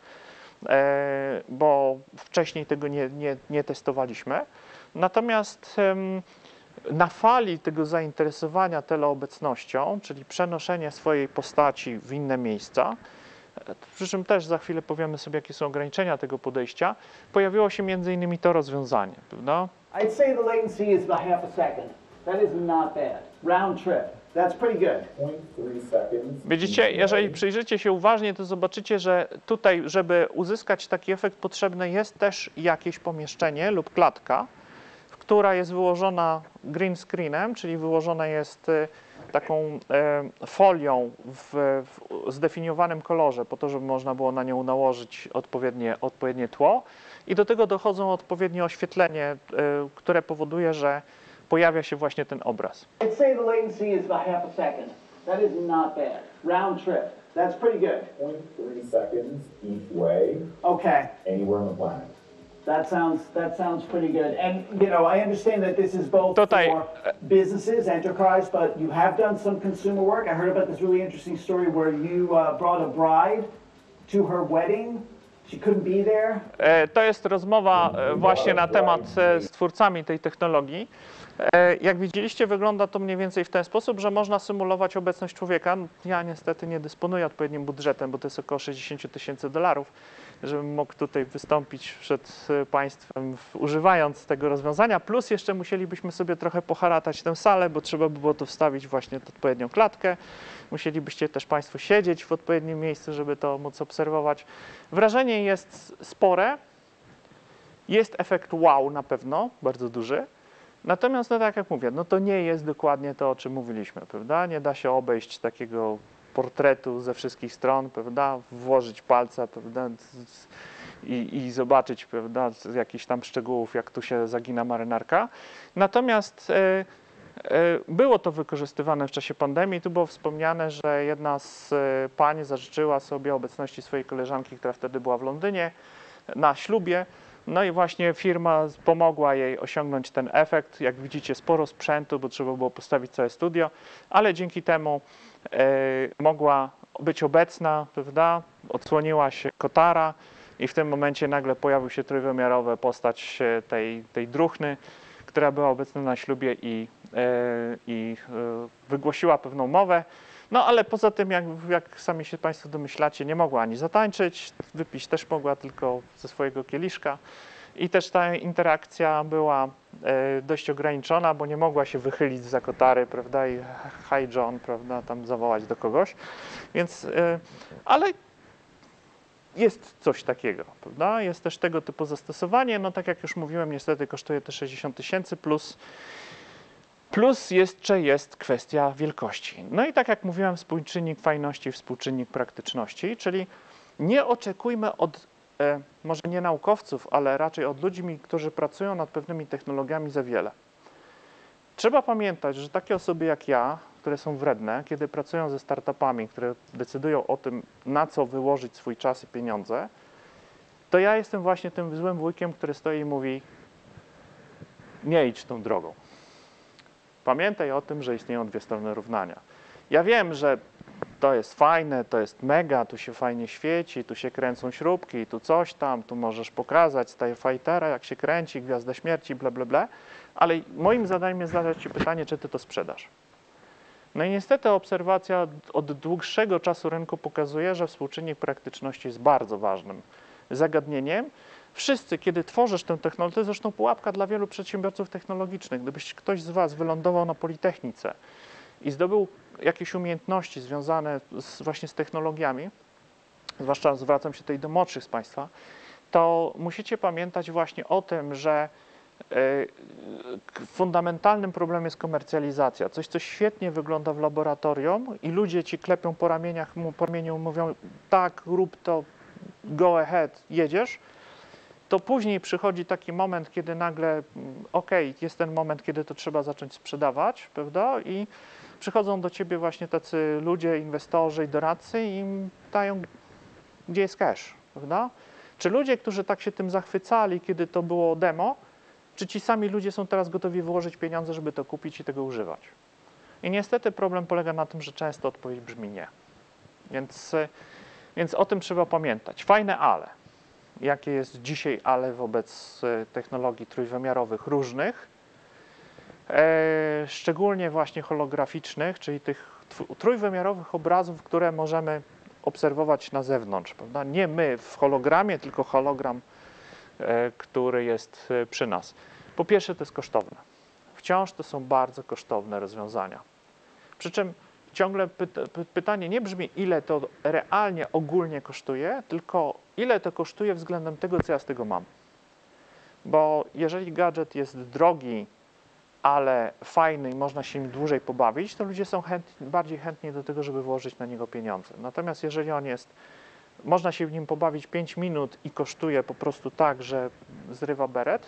bo wcześniej tego nie testowaliśmy. Natomiast na fali tego zainteresowania teleobecnością, czyli przenoszenie swojej postaci w inne miejsca, przy czym też za chwilę powiemy sobie, jakie są ograniczenia tego podejścia, pojawiło się między innymi to rozwiązanie, prawda? I'd say the latency is about half a second. That is not bad. Round trip. That's pretty good. 0.3 seconds. Widzicie, jeżeli przyjrzycie się uważnie, to zobaczycie, że tutaj, żeby uzyskać taki efekt, potrzebne jest też jakieś pomieszczenie lub klatka, która jest wyłożona green screenem, czyli wyłożona jest taką folią w zdefiniowanym kolorze, po to, żeby można było na nią nałożyć odpowiednie tło. I do tego dochodzą odpowiednie oświetlenie, które powoduje, że pojawia się właśnie ten obraz. I'd say the latency is about half a second. That is not bad. Round trip. That's pretty good. 0.3 seconds each way, Okay. anywhere on the planet. That sounds pretty good. And you know, I understand that this is both Tutaj- for businesses, enterprise, but you have done some consumer work. I heard about this really interesting story where you brought a bride to her wedding. She couldn't be there. To jest rozmowa właśnie na temat z twórcami tej technologii. Jak widzieliście, wygląda to mniej więcej w ten sposób, że można symulować obecność człowieka. Ja niestety nie dysponuję odpowiednim budżetem, bo to jest około $60,000, żebym mógł tutaj wystąpić przed Państwem używając tego rozwiązania. Plus jeszcze musielibyśmy sobie trochę poharatać tę salę, bo trzeba by było to wstawić właśnie w odpowiednią klatkę. Musielibyście też Państwo siedzieć w odpowiednim miejscu, żeby to móc obserwować. Wrażenie jest spore. Jest efekt wow na pewno, bardzo duży. Natomiast, no tak jak mówię, no to nie jest dokładnie to, o czym mówiliśmy, prawda? Nie da się obejść takiego portretu ze wszystkich stron, prawda? Włożyć palca, prawda? I zobaczyć, prawda, z jakichś tam szczegółów, jak tu się zagina marynarka. Natomiast było to wykorzystywane w czasie pandemii. Tu było wspomniane, że jedna z pań zażyczyła sobie obecności swojej koleżanki, która wtedy była w Londynie, na ślubie. No i właśnie firma pomogła jej osiągnąć ten efekt. Jak widzicie, sporo sprzętu, bo trzeba było postawić całe studio, ale dzięki temu mogła być obecna, prawda? Odsłoniła się kotara i w tym momencie nagle pojawił się trójwymiarowa postać tej druhny, która była obecna na ślubie i wygłosiła pewną mowę. No ale poza tym, jak sami się Państwo domyślacie, nie mogła ani zatańczyć, wypić też mogła tylko ze swojego kieliszka. I też ta interakcja była dość ograniczona, bo nie mogła się wychylić za kotary, prawda, i hi John, prawda, tam zawołać do kogoś. Więc, ale jest coś takiego, prawda? Jest też tego typu zastosowanie. No tak jak już mówiłem, niestety kosztuje to 60 000 plus jeszcze jest kwestia wielkości. No i tak jak mówiłem, współczynnik fajności, współczynnik praktyczności, czyli nie oczekujmy od, może nie naukowców, ale raczej od ludzi, którzy pracują nad pewnymi technologiami za wiele. Trzeba pamiętać, że takie osoby jak ja, które są wredne, kiedy pracują ze startupami, które decydują o tym, na co wyłożyć swój czas i pieniądze, to ja jestem właśnie tym złym wujkiem, który stoi i mówi: nie idź tą drogą. Pamiętaj o tym, że istnieją dwie strony równania. Ja wiem, że to jest fajne, to jest mega, tu się fajnie świeci, tu się kręcą śrubki, tu coś tam, tu możesz pokazać Starfightera, jak się kręci, Gwiazda Śmierci, bla, bla, bla, ale moim zadaniem jest zadać Ci pytanie, czy Ty to sprzedasz. No i niestety obserwacja od dłuższego czasu rynku pokazuje, że współczynnik praktyczności jest bardzo ważnym zagadnieniem. Wszyscy, kiedy tworzysz tę technologię, to jest zresztą pułapka dla wielu przedsiębiorców technologicznych. Gdybyś ktoś z Was wylądował na Politechnice i zdobył jakieś umiejętności związane właśnie z technologiami, zwłaszcza zwracam się tutaj do młodszych z Państwa, to musicie pamiętać właśnie o tym, że fundamentalnym problemem jest komercjalizacja. Coś, co świetnie wygląda w laboratorium i ludzie Ci klepią po ramieniu, mówią: tak, rób to, go ahead, jedziesz, to później przychodzi taki moment, kiedy nagle, jest ten moment, kiedy to trzeba zacząć sprzedawać, prawda? I przychodzą do Ciebie właśnie tacy ludzie, inwestorzy i doradcy i im dają, gdzie jest cash, prawda? Czy ludzie, którzy tak się tym zachwycali, kiedy to było demo, czy ci sami ludzie są teraz gotowi wyłożyć pieniądze, żeby to kupić i tego używać? I niestety problem polega na tym, że często odpowiedź brzmi nie. Więc o tym trzeba pamiętać. Fajne ale. Jakie jest dzisiaj ale wobec technologii trójwymiarowych różnych, szczególnie właśnie holograficznych, czyli tych trójwymiarowych obrazów, które możemy obserwować na zewnątrz, prawda? Nie my w hologramie, tylko hologram, który jest przy nas. Po pierwsze, to jest kosztowne. Wciąż to są bardzo kosztowne rozwiązania. Przy czym ciągle pytanie nie brzmi, ile to realnie, ogólnie kosztuje, tylko ile to kosztuje względem tego, co ja z tego mam. Bo jeżeli gadżet jest drogi, ale fajny i można się nim dłużej pobawić, to ludzie są bardziej chętni do tego, żeby włożyć na niego pieniądze. Natomiast jeżeli on jest, można się w nim pobawić 5 minut i kosztuje po prostu tak, że zrywa beret,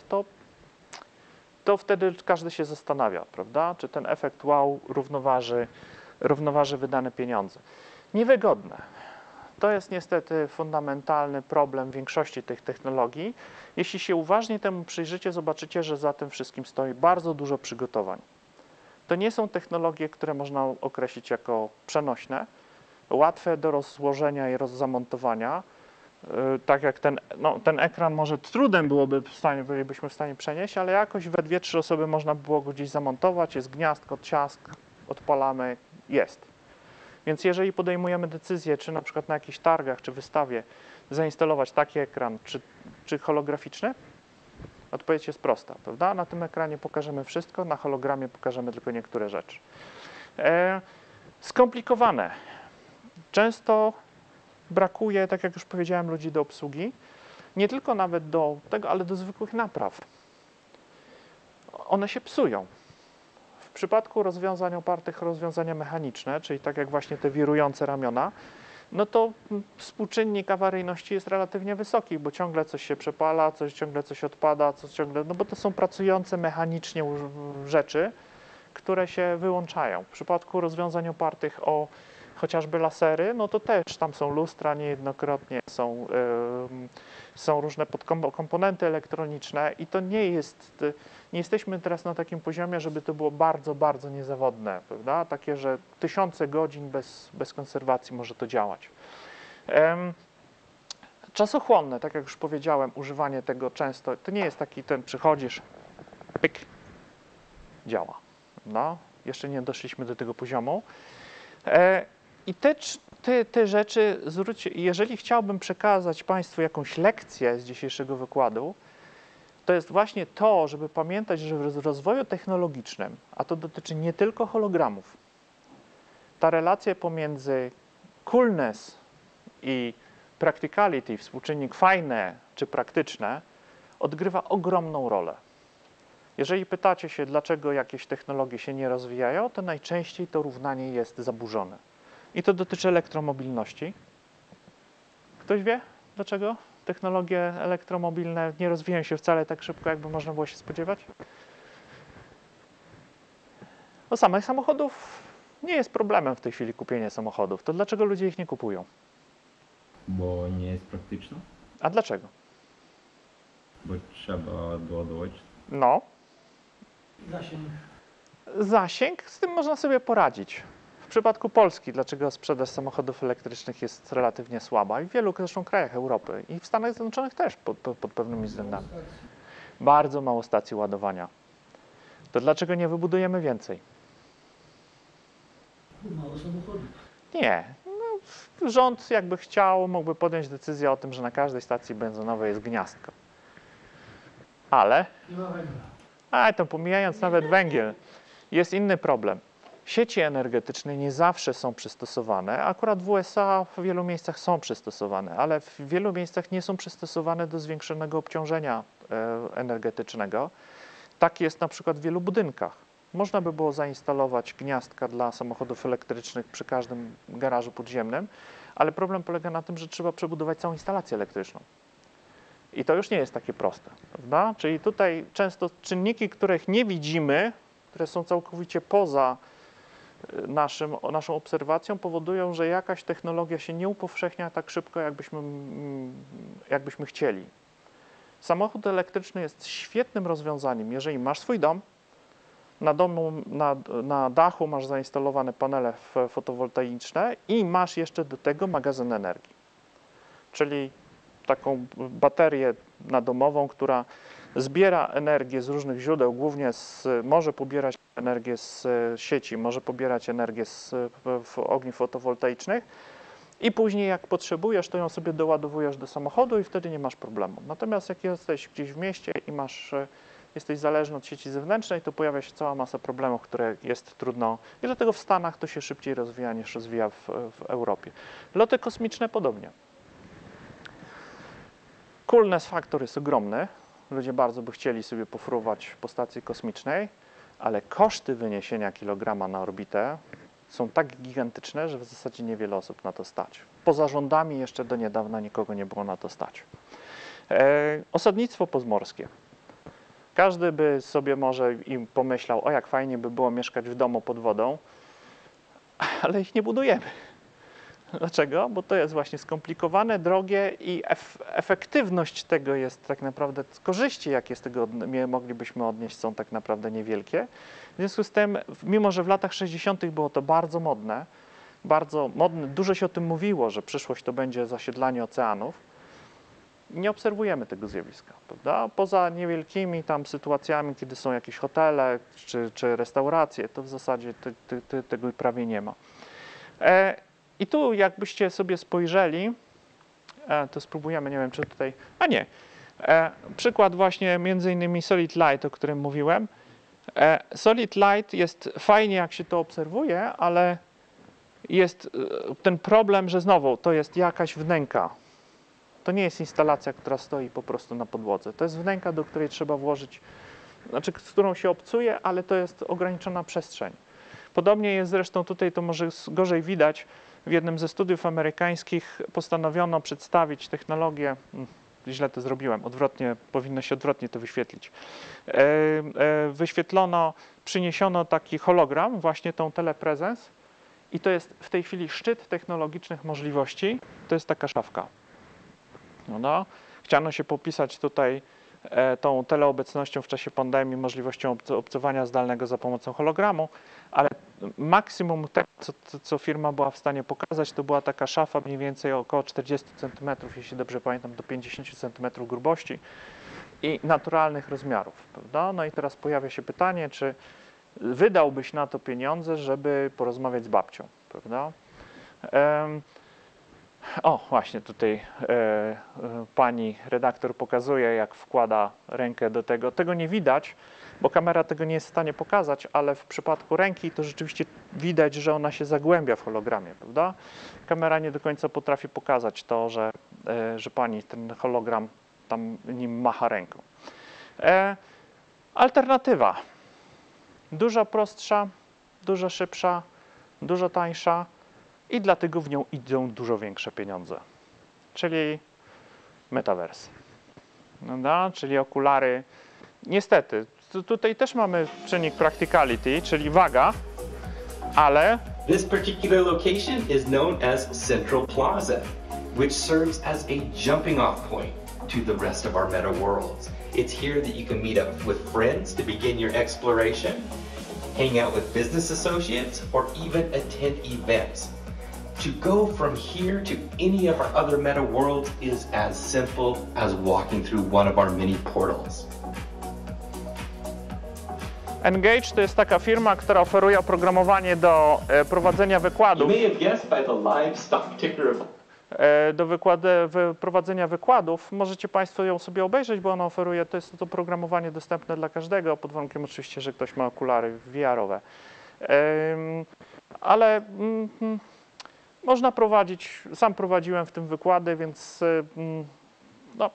to wtedy każdy się zastanawia, prawda? Czy ten efekt wow równoważy wydane pieniądze. Niewygodne. To jest niestety fundamentalny problem większości tych technologii. Jeśli się uważnie temu przyjrzycie, zobaczycie, że za tym wszystkim stoi bardzo dużo przygotowań. To nie są technologie, które można określić jako przenośne, łatwe do rozłożenia i zamontowania. Tak jak ten ekran może trudem bylibyśmy w stanie przenieść, ale jakoś we 2-3 osoby można było go gdzieś zamontować, jest gniazdko, ciask, odpalamy, jest. Więc jeżeli podejmujemy decyzję, czy na przykład na jakichś targach, czy wystawie zainstalować taki ekran, czy holograficzny, odpowiedź jest prosta, prawda? Na tym ekranie pokażemy wszystko, na hologramie pokażemy tylko niektóre rzeczy. Skomplikowane. Często brakuje, tak jak już powiedziałem, ludzi do obsługi. Nie tylko nawet do tego, ale do zwykłych napraw. One się psują. W przypadku rozwiązań opartych o rozwiązania mechaniczne, czyli tak jak właśnie te wirujące ramiona, no to współczynnik awaryjności jest relatywnie wysoki, bo ciągle coś się przepala, ciągle coś odpada, no bo to są pracujące mechanicznie rzeczy, które się wyłączają. W przypadku rozwiązań opartych o chociażby lasery, no to też tam są lustra niejednokrotnie, są różne komponenty elektroniczne i to nie jesteśmy teraz na takim poziomie, żeby to było bardzo, bardzo niezawodne, prawda? Takie, że tysiące godzin bez konserwacji może to działać. Czasochłonne, tak jak już powiedziałem, używanie tego często, to nie jest taki przychodzisz, pyk, działa. No, jeszcze nie doszliśmy do tego poziomu. I te rzeczy, zwróćcie, jeżeli chciałbym przekazać Państwu jakąś lekcję z dzisiejszego wykładu, to jest właśnie to, żeby pamiętać, że w rozwoju technologicznym, a to dotyczy nie tylko hologramów, ta relacja pomiędzy coolness i practicality, współczynnik fajne czy praktyczne, odgrywa ogromną rolę. Jeżeli pytacie się, dlaczego jakieś technologie się nie rozwijają, to najczęściej to równanie jest zaburzone. I to dotyczy elektromobilności. Ktoś wie, dlaczego technologie elektromobilne nie rozwijają się wcale tak szybko, jakby można było się spodziewać? O samych samochodów nie jest problemem w tej chwili kupienie samochodów. To dlaczego ludzie ich nie kupują? Bo nie jest praktyczna, A dlaczego? bo trzeba doładować. No. Zasięg, z tym można sobie poradzić. W przypadku Polski, dlaczego sprzedaż samochodów elektrycznych jest relatywnie słaba i w wielu zresztą krajach Europy i w Stanach Zjednoczonych też pod pewnymi względami. Bardzo mało stacji ładowania. To dlaczego nie wybudujemy więcej? Mało samochodów. Nie. No, rząd jakby chciał, mógłby podjąć decyzję o tym, że na każdej stacji benzynowej jest gniazdko. Ale, Nie ma węgla. to pomijając nawet węgiel, jest inny problem. Sieci energetyczne nie zawsze są przystosowane. Akurat w USA w wielu miejscach są przystosowane, ale w wielu miejscach nie są przystosowane do zwiększonego obciążenia energetycznego. Tak jest na przykład w wielu budynkach. Można by było zainstalować gniazdka dla samochodów elektrycznych przy każdym garażu podziemnym, ale problem polega na tym, że trzeba przebudować całą instalację elektryczną. I to już nie jest takie proste, prawda? Czyli tutaj często czynniki, których nie widzimy, które są całkowicie poza naszą obserwacją, powodują, że jakaś technologia się nie upowszechnia tak szybko, jakbyśmy chcieli. Samochód elektryczny jest świetnym rozwiązaniem, jeżeli masz swój dom, na dachu masz zainstalowane panele fotowoltaiczne i masz jeszcze do tego magazyn energii. Czyli taką baterię nadomową, która zbiera energię z różnych źródeł, głównie może pobierać energię z sieci, może pobierać energię z ogniw fotowoltaicznych i później jak potrzebujesz, to ją sobie doładowujesz do samochodu i wtedy nie masz problemu. Natomiast jak jesteś gdzieś w mieście i jesteś zależny od sieci zewnętrznej, to pojawia się cała masa problemów, które jest trudno i dlatego w Stanach to się szybciej rozwija niż rozwija w Europie. Loty kosmiczne podobnie. Coolness factor jest ogromny. Ludzie bardzo by chcieli sobie pofruwać po stacji kosmicznej, ale koszty wyniesienia kilograma na orbitę są tak gigantyczne, że w zasadzie niewiele osób na to stać. Poza rządami jeszcze do niedawna nikogo nie było na to stać. Osadnictwo podmorskie. Każdy by sobie może im pomyślał, o jak fajnie by było mieszkać w domu pod wodą, ale ich nie budujemy. Dlaczego? Bo to jest właśnie skomplikowane, drogie i efektywność tego jest tak naprawdę, korzyści jakie z tego moglibyśmy odnieść są tak naprawdę niewielkie. W związku z tym, mimo że w latach 60. było to bardzo modne, dużo się o tym mówiło, że przyszłość to będzie zasiedlanie oceanów, nie obserwujemy tego zjawiska, prawda? Poza niewielkimi tam sytuacjami, kiedy są jakieś hotele czy restauracje, to w zasadzie tego prawie nie ma. I tu jakbyście sobie spojrzeli, to spróbujemy, nie wiem czy tutaj, przykład właśnie między innymi Solid Light, o którym mówiłem. Solid Light jest fajnie jak się to obserwuje, ale jest ten problem, że znowu to jest jakaś wnęka. To nie jest instalacja, która stoi po prostu na podłodze. To jest wnęka, do której trzeba włożyć, z którą się obcuje, ale to jest ograniczona przestrzeń. Podobnie jest zresztą tutaj, to może gorzej widać, w jednym ze studiów amerykańskich postanowiono przedstawić technologię, źle to zrobiłem, powinno się odwrotnie to wyświetlić. Przyniesiono taki hologram, właśnie tą telepresence I to jest w tej chwili szczyt technologicznych możliwości, to jest taka szafka. No. Chciano się popisać tutaj tą teleobecnością w czasie pandemii, możliwością obcowania zdalnego za pomocą hologramu, ale maksimum tego, co firma była w stanie pokazać, to była taka szafa mniej więcej około 40 cm, jeśli dobrze pamiętam, do 50 cm grubości i naturalnych rozmiarów, prawda? No i teraz pojawia się pytanie, czy wydałbyś na to pieniądze, żeby porozmawiać z babcią, prawda? O, właśnie tutaj pani redaktor pokazuje, jak wkłada rękę do tego. Tego nie widać, bo kamera tego nie jest w stanie pokazać, ale w przypadku ręki to rzeczywiście widać, że ona się zagłębia w hologramie, prawda? Kamera nie do końca potrafi pokazać to, że pani ten hologram tam nim macha ręką. Alternatywa. Dużo prostsza, dużo szybsza, dużo tańsza i dlatego w nią idą dużo większe pieniądze. Czyli metaverse. No, czyli okulary. Niestety, tutaj też mamy czynnik practicality, czyli waga, ale This particular location is known as Central Plaza, which serves as a jumping off point to the rest of our meta worlds. It's here that you can meet up with friends to begin your exploration, hang out with business associates, or even attend events. To go from here to any of our other meta worlds is as simple as walking through one of our many portals. Engage to jest taka firma, która oferuje oprogramowanie do prowadzenia You wykładów. may have guessed by the live stock ticker of Do prowadzenia wykładów. Możecie Państwo ją sobie obejrzeć, bo ona oferuje, to jest to oprogramowanie dostępne dla każdego, pod warunkiem oczywiście, że ktoś ma okulary VR-owe. Ale można prowadzić, sam prowadziłem w tym wykłady, więc no,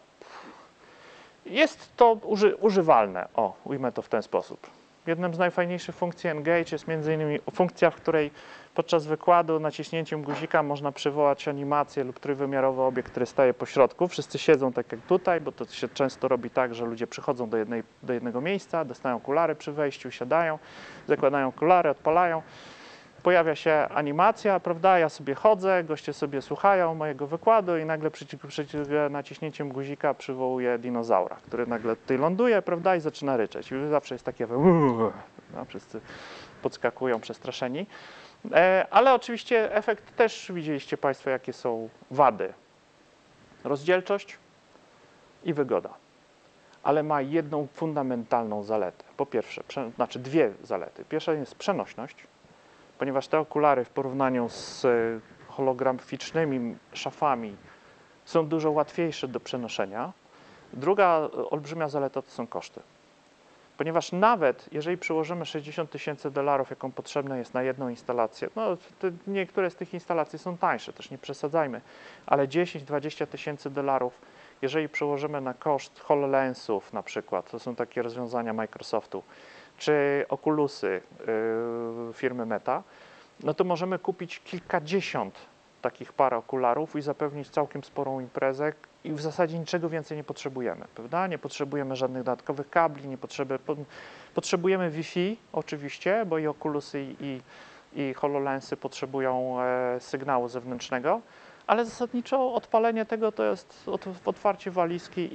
jest to używalne, o, ujmę to w ten sposób. Jedną z najfajniejszych funkcji Engage jest m.in. funkcja, w której podczas wykładu naciśnięciem guzika można przywołać animację lub trójwymiarowy obiekt, który staje po środku. Wszyscy siedzą tak jak tutaj, bo to się często robi tak, że ludzie przychodzą do jednego miejsca, dostają okulary przy wejściu, siadają, zakładają okulary, odpalają. Pojawia się animacja, prawda? Ja sobie chodzę, goście sobie słuchają mojego wykładu i nagle naciśnięciem guzika przywołuję dinozaura, który nagle tutaj ląduje, prawda? I zaczyna ryczeć. I zawsze jest takie, no, wszyscy podskakują przestraszeni. Ale oczywiście efekt też widzieliście Państwo, jakie są wady. Rozdzielczość i wygoda. Ale ma jedną fundamentalną zaletę. Po pierwsze, znaczy dwie zalety. Pierwsza jest przenośność, ponieważ te okulary w porównaniu z holograficznymi szafami są dużo łatwiejsze do przenoszenia. Druga olbrzymia zaleta to są koszty. Ponieważ nawet jeżeli przyłożymy $60,000, jaką potrzebne jest na jedną instalację, no niektóre z tych instalacji są tańsze, też nie przesadzajmy, ale $10–20 000, jeżeli przełożymy na koszt HoloLensów na przykład, to są takie rozwiązania Microsoftu, czy Oculusy firmy Meta, no to możemy kupić kilkadziesiąt takich par okularów i zapewnić całkiem sporą imprezę i w zasadzie niczego więcej nie potrzebujemy, prawda? Nie potrzebujemy żadnych dodatkowych kabli, potrzebujemy Wi-Fi oczywiście, bo i Oculusy i HoloLensy potrzebują sygnału zewnętrznego, ale zasadniczo odpalenie tego to jest otwarcie walizki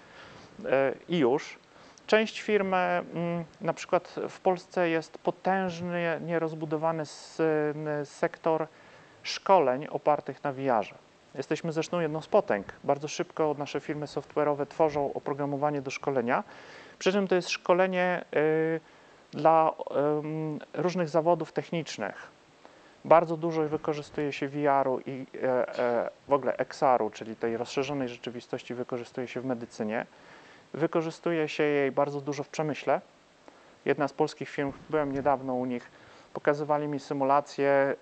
i już. Część firm, na przykład w Polsce jest potężny, nierozbudowany sektor szkoleń opartych na VR-ze. Jesteśmy zresztą jedną z potęg. Bardzo szybko nasze firmy software'owe tworzą oprogramowanie do szkolenia. Przy czym to jest szkolenie dla różnych zawodów technicznych. Bardzo dużo wykorzystuje się VR-u i w ogóle XR-u, czyli tej rozszerzonej rzeczywistości, wykorzystuje się w medycynie. Wykorzystuje się jej bardzo dużo w przemyśle. Jedna z polskich firm, byłem niedawno u nich, pokazywali mi symulację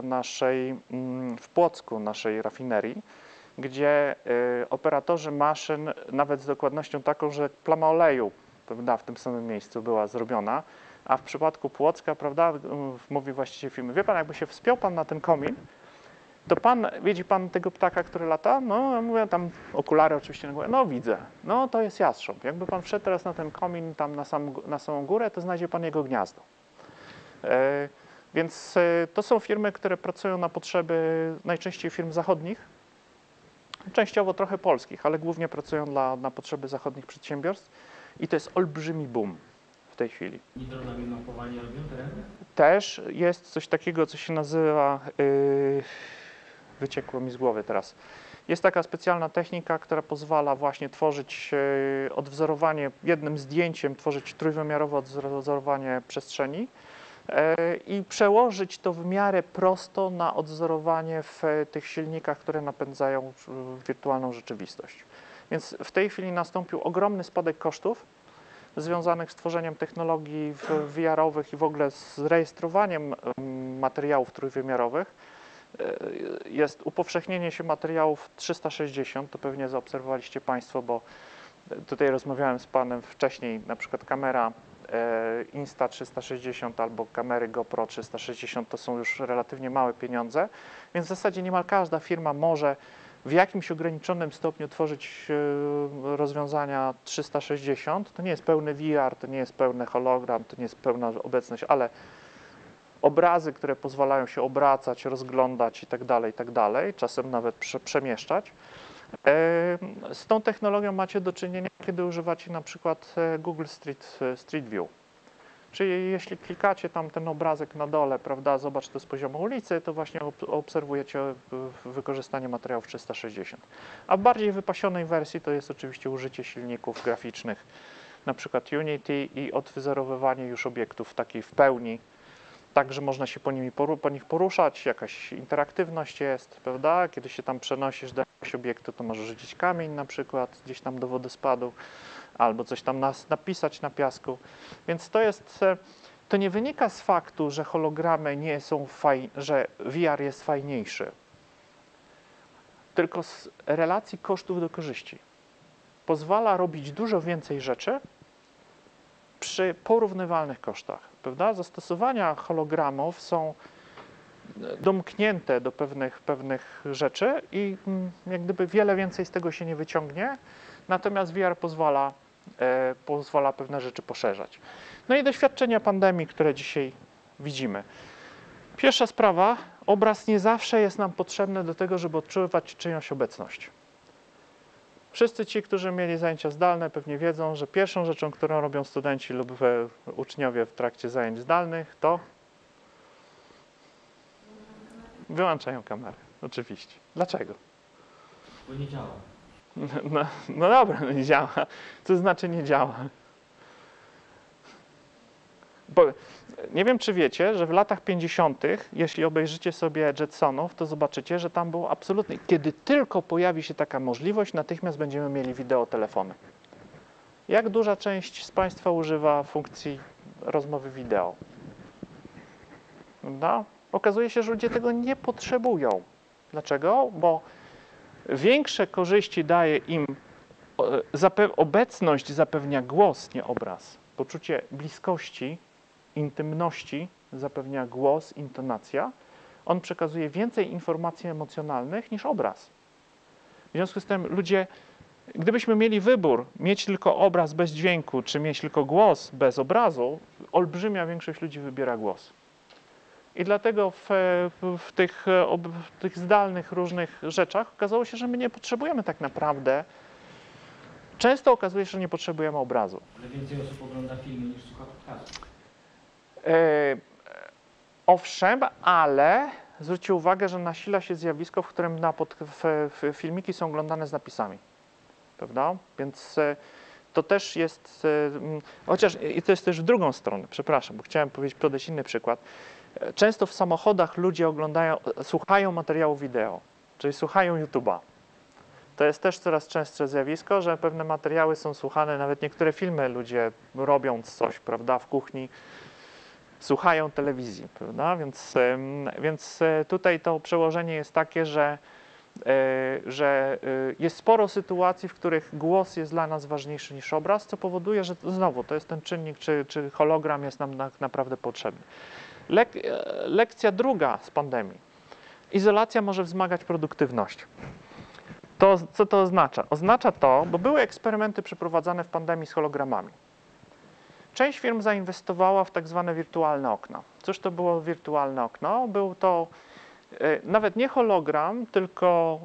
w Płocku, naszej rafinerii, gdzie operatorzy maszyn, nawet z dokładnością taką, że plama oleju, prawda, w tym samym miejscu była zrobiona, a w przypadku Płocka, prawda, mówi właściciel firmy, wie pan, jakby się wspiął pan na ten komin, to widzi pan tego ptaka, który lata? No, mówię, tam okulary oczywiście, no widzę, no to jest jastrząb. Jakby pan wszedł teraz na ten komin, tam na samą górę, to znajdzie pan jego gniazdo. Więc to są firmy, które pracują na potrzeby najczęściej firm zachodnich, częściowo trochę polskich, ale głównie pracują na potrzeby zachodnich przedsiębiorstw i to jest olbrzymi boom w tej chwili. I dronami mapowanie robią tereny? Też jest coś takiego, co się nazywa, wyciekło mi z głowy teraz. Jest taka specjalna technika, która pozwala właśnie tworzyć odwzorowanie, jednym zdjęciem tworzyć trójwymiarowe odwzorowanie przestrzeni i przełożyć to w miarę prosto na odwzorowanie w tych silnikach, które napędzają wirtualną rzeczywistość. Więc w tej chwili nastąpił ogromny spadek kosztów związanych z tworzeniem technologii VR-owych i w ogóle z rejestrowaniem materiałów trójwymiarowych. Jest upowszechnienie się materiałów 360, to pewnie zaobserwowaliście Państwo, bo tutaj rozmawiałem z Panem wcześniej, na przykład kamera Insta360 albo kamery GoPro 360 to są już relatywnie małe pieniądze, więc w zasadzie niemal każda firma może w jakimś ograniczonym stopniu tworzyć rozwiązania 360. To nie jest pełny VR, to nie jest pełny hologram, to nie jest pełna obecność, ale obrazy, które pozwalają się obracać, rozglądać i tak dalej, czasem nawet przemieszczać. Z tą technologią macie do czynienia, kiedy używacie na przykład Google Street View. Czyli jeśli klikacie tam ten obrazek na dole, prawda, zobacz to z poziomu ulicy, to właśnie obserwujecie wykorzystanie materiałów 360. A w bardziej wypasionej wersji to jest oczywiście użycie silników graficznych, na przykład Unity i odwzorowywanie już obiektów takiej w pełni, tak, że można się po nich poruszać, jakaś interaktywność jest, prawda? Kiedy się tam przenosisz do jakiegoś obiektu, to możesz rzucić kamień na przykład gdzieś tam do wodospadu, albo coś tam napisać na piasku. Więc to nie wynika z faktu, że hologramy nie są że VR jest fajniejszy, tylko z relacji kosztów do korzyści. Pozwala robić dużo więcej rzeczy przy porównywalnych kosztach, prawda? Zastosowania hologramów są domknięte do pewnych rzeczy i jak gdyby wiele więcej z tego się nie wyciągnie, natomiast VR pozwala pewne rzeczy poszerzać. No i doświadczenia pandemii, które dzisiaj widzimy. Pierwsza sprawa, obraz nie zawsze jest nam potrzebny do tego, żeby odczuwać czyjąś obecność. Wszyscy ci, którzy mieli zajęcia zdalne, pewnie wiedzą, że pierwszą rzeczą, którą robią studenci lub uczniowie w trakcie zajęć zdalnych, to wyłączają kamerę. Oczywiście. Dlaczego? Bo nie działa. No dobra, no nie działa. Co znaczy nie działa? Bo nie wiem, czy wiecie, że w latach 50., jeśli obejrzycie sobie Jetsonów, to zobaczycie, że tam było absolutnie, kiedy tylko pojawi się taka możliwość, natychmiast będziemy mieli wideotelefony. Jak duża część z Państwa używa funkcji rozmowy wideo? No, okazuje się, że ludzie tego nie potrzebują. Dlaczego? Bo większe korzyści daje im obecność, zapewnia głos, nie obraz. Poczucie bliskości, intymności zapewnia głos, intonacja. On przekazuje więcej informacji emocjonalnych niż obraz. W związku z tym ludzie, gdybyśmy mieli wybór, mieć tylko obraz bez dźwięku, czy mieć tylko głos bez obrazu, olbrzymia większość ludzi wybiera głos. I dlatego w tych zdalnych różnych rzeczach okazało się, że my nie potrzebujemy tak naprawdę. Często okazuje się, że nie potrzebujemy obrazu. Ale więcej osób ogląda filmy niż słucha podcastów. Owszem, ale zwróćcie uwagę, że nasila się zjawisko, w którym filmiki są oglądane z napisami. Prawda? Więc to też jest, chociaż i to jest też w drugą stronę, przepraszam, bo chciałem podać inny przykład. Często w samochodach ludzie słuchają materiału wideo, czyli słuchają YouTube'a. To jest też coraz częstsze zjawisko, że pewne materiały są słuchane, nawet niektóre filmy ludzie robiąc coś, prawda, w kuchni, słuchają telewizji, prawda? Więc tutaj to przełożenie jest takie, że jest sporo sytuacji, w których głos jest dla nas ważniejszy niż obraz, co powoduje, że znowu to jest ten czynnik, czy hologram jest nam naprawdę potrzebny. Lekcja druga z pandemii. Izolacja może wzmagać produktywność. Co to oznacza? Oznacza to, bo były eksperymenty przeprowadzane w pandemii z hologramami. Część firm zainwestowała w tak zwane wirtualne okno. Cóż to było wirtualne okno? Był to nawet nie hologram, tylko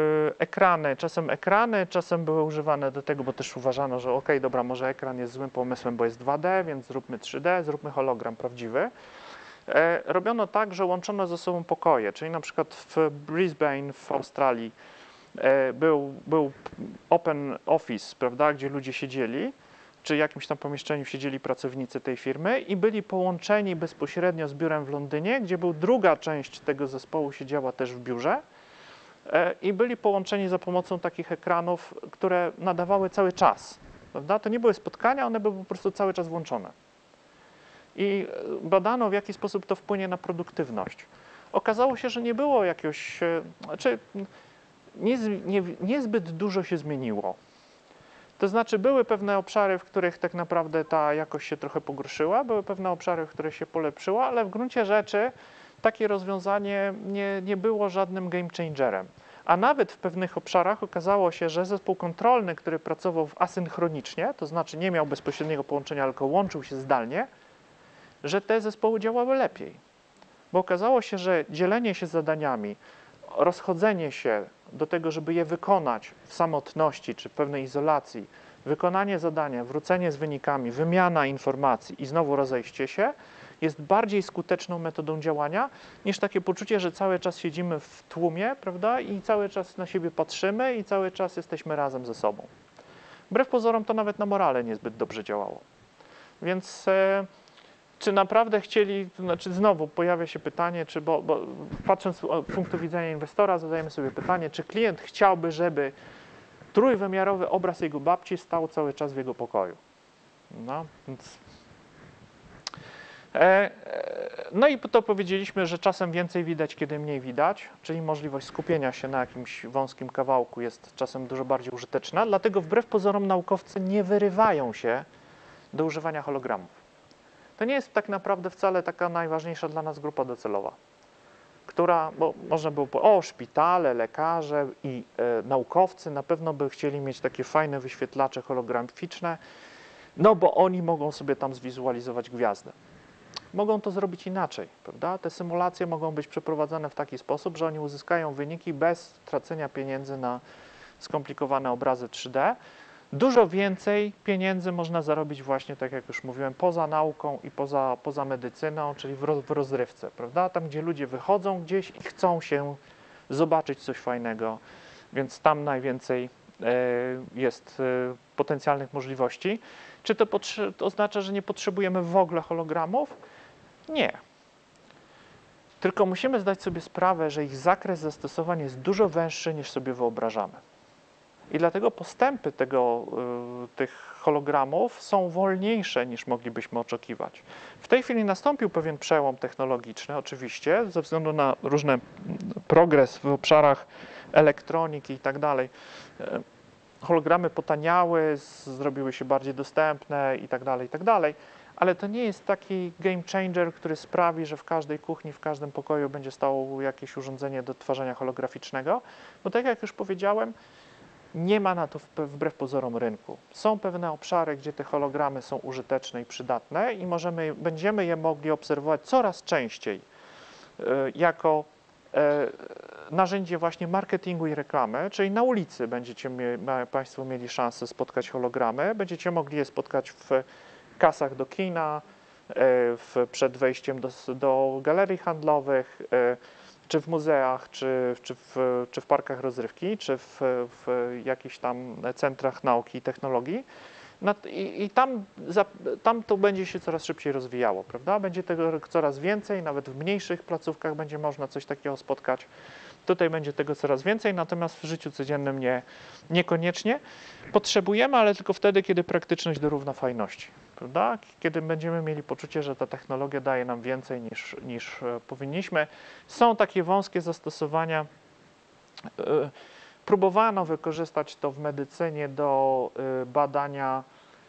ekrany czasem były używane do tego, bo też uważano, że okej, dobra, może ekran jest złym pomysłem, bo jest 2D, więc zróbmy 3D, zróbmy hologram prawdziwy. Robiono tak, że łączono ze sobą pokoje, czyli na przykład w Brisbane w Australii był open office, prawda, gdzie ludzie siedzieli, czy w jakimś tam pomieszczeniu siedzieli pracownicy tej firmy i byli połączeni bezpośrednio z biurem w Londynie, gdzie druga część tego zespołu siedziała też w biurze i byli połączeni za pomocą takich ekranów, które nadawały cały czas, prawda? To nie były spotkania, one były po prostu cały czas włączone. I badano, w jaki sposób to wpłynie na produktywność. Okazało się, że nie było jakiegoś, znaczy niezbyt dużo się zmieniło. To znaczy były pewne obszary, w których tak naprawdę ta jakość się trochę pogorszyła, były pewne obszary, w których się polepszyła, ale w gruncie rzeczy takie rozwiązanie nie było żadnym game changerem. A nawet w pewnych obszarach okazało się, że zespół kontrolny, który pracował asynchronicznie, to znaczy nie miał bezpośredniego połączenia, tylko łączył się zdalnie, że te zespoły działały lepiej. Bo okazało się, że dzielenie się zadaniami, rozchodzenie się do tego, żeby je wykonać w samotności czy w pewnej izolacji, wykonanie zadania, wrócenie z wynikami, wymiana informacji i znowu rozejście się, jest bardziej skuteczną metodą działania niż takie poczucie, że cały czas siedzimy w tłumie, prawda, i cały czas na siebie patrzymy i cały czas jesteśmy razem ze sobą. Wbrew pozorom to nawet na morale niezbyt dobrze działało. Więc czy naprawdę chcieli, znaczy znowu pojawia się pytanie, bo patrząc z punktu widzenia inwestora, zadajemy sobie pytanie, czy klient chciałby, żeby trójwymiarowy obraz jego babci stał cały czas w jego pokoju. No, więc no i to powiedzieliśmy, że czasem więcej widać, kiedy mniej widać, czyli możliwość skupienia się na jakimś wąskim kawałku jest czasem dużo bardziej użyteczna, dlatego wbrew pozorom naukowcy nie wyrywają się do używania hologramów. To nie jest tak naprawdę wcale taka najważniejsza dla nas grupa docelowa, która, bo można było szpitale, lekarze i naukowcy na pewno by chcieli mieć takie fajne wyświetlacze holograficzne, no bo oni mogą sobie tam zwizualizować gwiazdę. Mogą to zrobić inaczej, prawda? Te symulacje mogą być przeprowadzane w taki sposób, że oni uzyskają wyniki bez tracenia pieniędzy na skomplikowane obrazy 3D. Dużo więcej pieniędzy można zarobić właśnie, tak jak już mówiłem, poza nauką i poza medycyną, czyli w rozrywce, prawda? Tam, gdzie ludzie wychodzą gdzieś i chcą się zobaczyć coś fajnego, więc tam najwięcej jest potencjalnych możliwości. Czy to oznacza, że nie potrzebujemy w ogóle hologramów? Nie. Tylko musimy zdać sobie sprawę, że ich zakres zastosowań jest dużo węższy, niż sobie wyobrażamy. I dlatego postępy tych hologramów są wolniejsze, niż moglibyśmy oczekiwać. W tej chwili nastąpił pewien przełom technologiczny, oczywiście, ze względu na różny progres w obszarach elektroniki i tak dalej. Hologramy potaniały, zrobiły się bardziej dostępne i tak dalej, ale to nie jest taki game changer, który sprawi, że w każdej kuchni, w każdym pokoju będzie stało jakieś urządzenie do odtwarzania holograficznego, bo tak jak już powiedziałem, nie ma na to wbrew pozorom rynku. Są pewne obszary, gdzie te hologramy są użyteczne i przydatne i będziemy je mogli obserwować coraz częściej jako narzędzie właśnie marketingu i reklamy, czyli na ulicy będziecie Państwo mieli szansę spotkać hologramy, będziecie mogli je spotkać w kasach do kina, przed wejściem do galerii handlowych, czy w muzeach, czy w parkach rozrywki, czy w jakichś tam centrach nauki i technologii. I tam to będzie się coraz szybciej rozwijało, prawda? Będzie tego coraz więcej, nawet w mniejszych placówkach będzie można coś takiego spotkać. Tutaj będzie tego coraz więcej, natomiast w życiu codziennym niekoniecznie. Potrzebujemy, ale tylko wtedy, kiedy praktyczność dorówna fajności, prawda? Kiedy będziemy mieli poczucie, że ta technologia daje nam więcej niż powinniśmy. Są takie wąskie zastosowania. Próbowano wykorzystać to w medycynie do badania,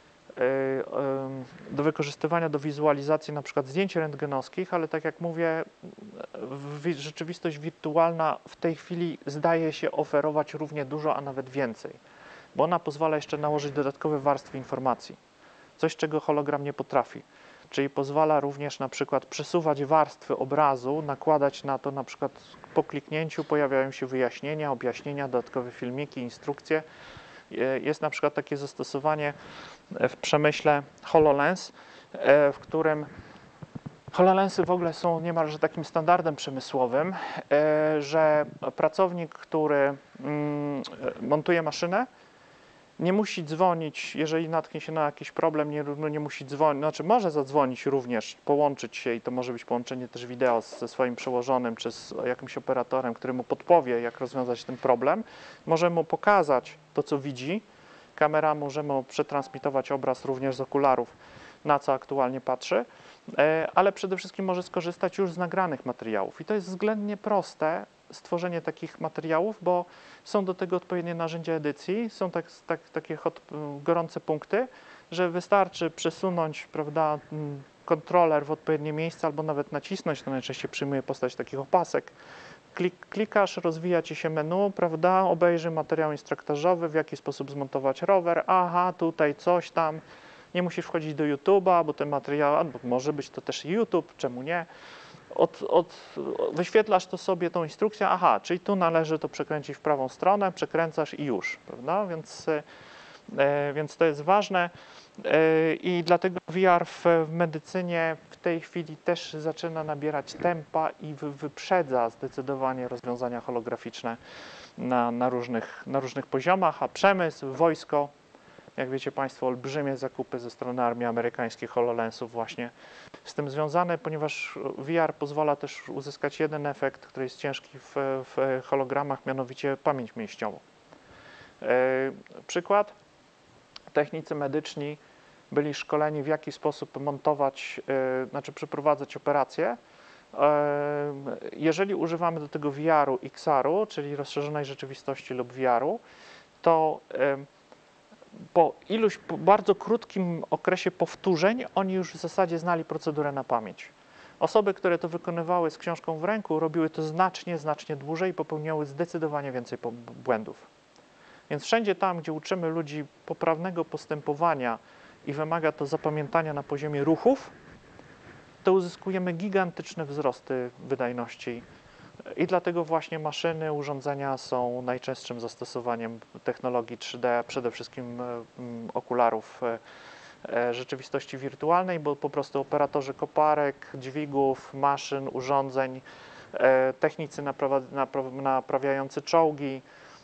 do wykorzystywania do wizualizacji na przykład zdjęć rentgenowskich, ale tak jak mówię, rzeczywistość wirtualna w tej chwili zdaje się oferować równie dużo, a nawet więcej, bo ona pozwala jeszcze nałożyć dodatkowe warstwy informacji. coś, czego hologram nie potrafi. Czyli pozwala również na przykład przesuwać warstwy obrazu, nakładać na to na przykład po kliknięciu pojawiają się wyjaśnienia, objaśnienia, dodatkowe filmiki, instrukcje. Jest na przykład takie zastosowanie w przemyśle HoloLens, w którym HoloLensy w ogóle są niemalże takim standardem przemysłowym, że pracownik, który montuje maszynę, nie musi dzwonić, jeżeli natknie się na jakiś problem, nie musi dzwonić, znaczy może zadzwonić również, połączyć się i to może być połączenie też wideo ze swoim przełożonym czy z jakimś operatorem, który mu podpowie, jak rozwiązać ten problem. Może mu pokazać to, co widzi. Kamera może mu przetransmitować obraz również z okularów, na co aktualnie patrzy, ale przede wszystkim może skorzystać już z nagranych materiałów. I to jest względnie proste stworzenie takich materiałów, bo są do tego odpowiednie narzędzia edycji, są takie gorące punkty, że wystarczy przesunąć, prawda, kontroler w odpowiednie miejsce albo nawet nacisnąć, to najczęściej przyjmuje postać takich opasek. Klikasz, rozwija ci się menu, prawda, obejrzyj materiał instruktażowy, w jaki sposób zmontować rower, aha, tutaj coś tam, nie musisz wchodzić do YouTube'a, bo ten materiał, albo może być to też YouTube, czemu nie. Wyświetlasz to sobie, tą instrukcję, aha, czyli tu należy to przekręcić w prawą stronę, przekręcasz i już, prawda, więc to jest ważne i dlatego VR w medycynie w tej chwili też zaczyna nabierać tempa i wyprzedza zdecydowanie rozwiązania holograficzne na różnych poziomach, a przemysł, wojsko, jak wiecie Państwo, olbrzymie zakupy ze strony armii amerykańskiej HoloLensów właśnie z tym związane, ponieważ VR pozwala też uzyskać jeden efekt, który jest ciężki w hologramach, mianowicie pamięć mięśniową. Przykład. Technicy medyczni byli szkoleni, w jaki sposób montować, znaczy przeprowadzać operacje. Jeżeli używamy do tego VR-u, XR-u, czyli rozszerzonej rzeczywistości lub VR-u, to po bardzo krótkim okresie powtórzeń oni już w zasadzie znali procedurę na pamięć. Osoby, które to wykonywały z książką w ręku, robiły to znacznie dłużej i popełniały zdecydowanie więcej błędów. Więc wszędzie tam, gdzie uczymy ludzi poprawnego postępowania i wymaga to zapamiętania na poziomie ruchów, to uzyskujemy gigantyczne wzrosty wydajności. I dlatego właśnie maszyny, urządzenia są najczęstszym zastosowaniem technologii 3D, przede wszystkim okularów rzeczywistości wirtualnej, bo po prostu operatorzy koparek, dźwigów, maszyn, urządzeń, technicy naprawiający czołgi,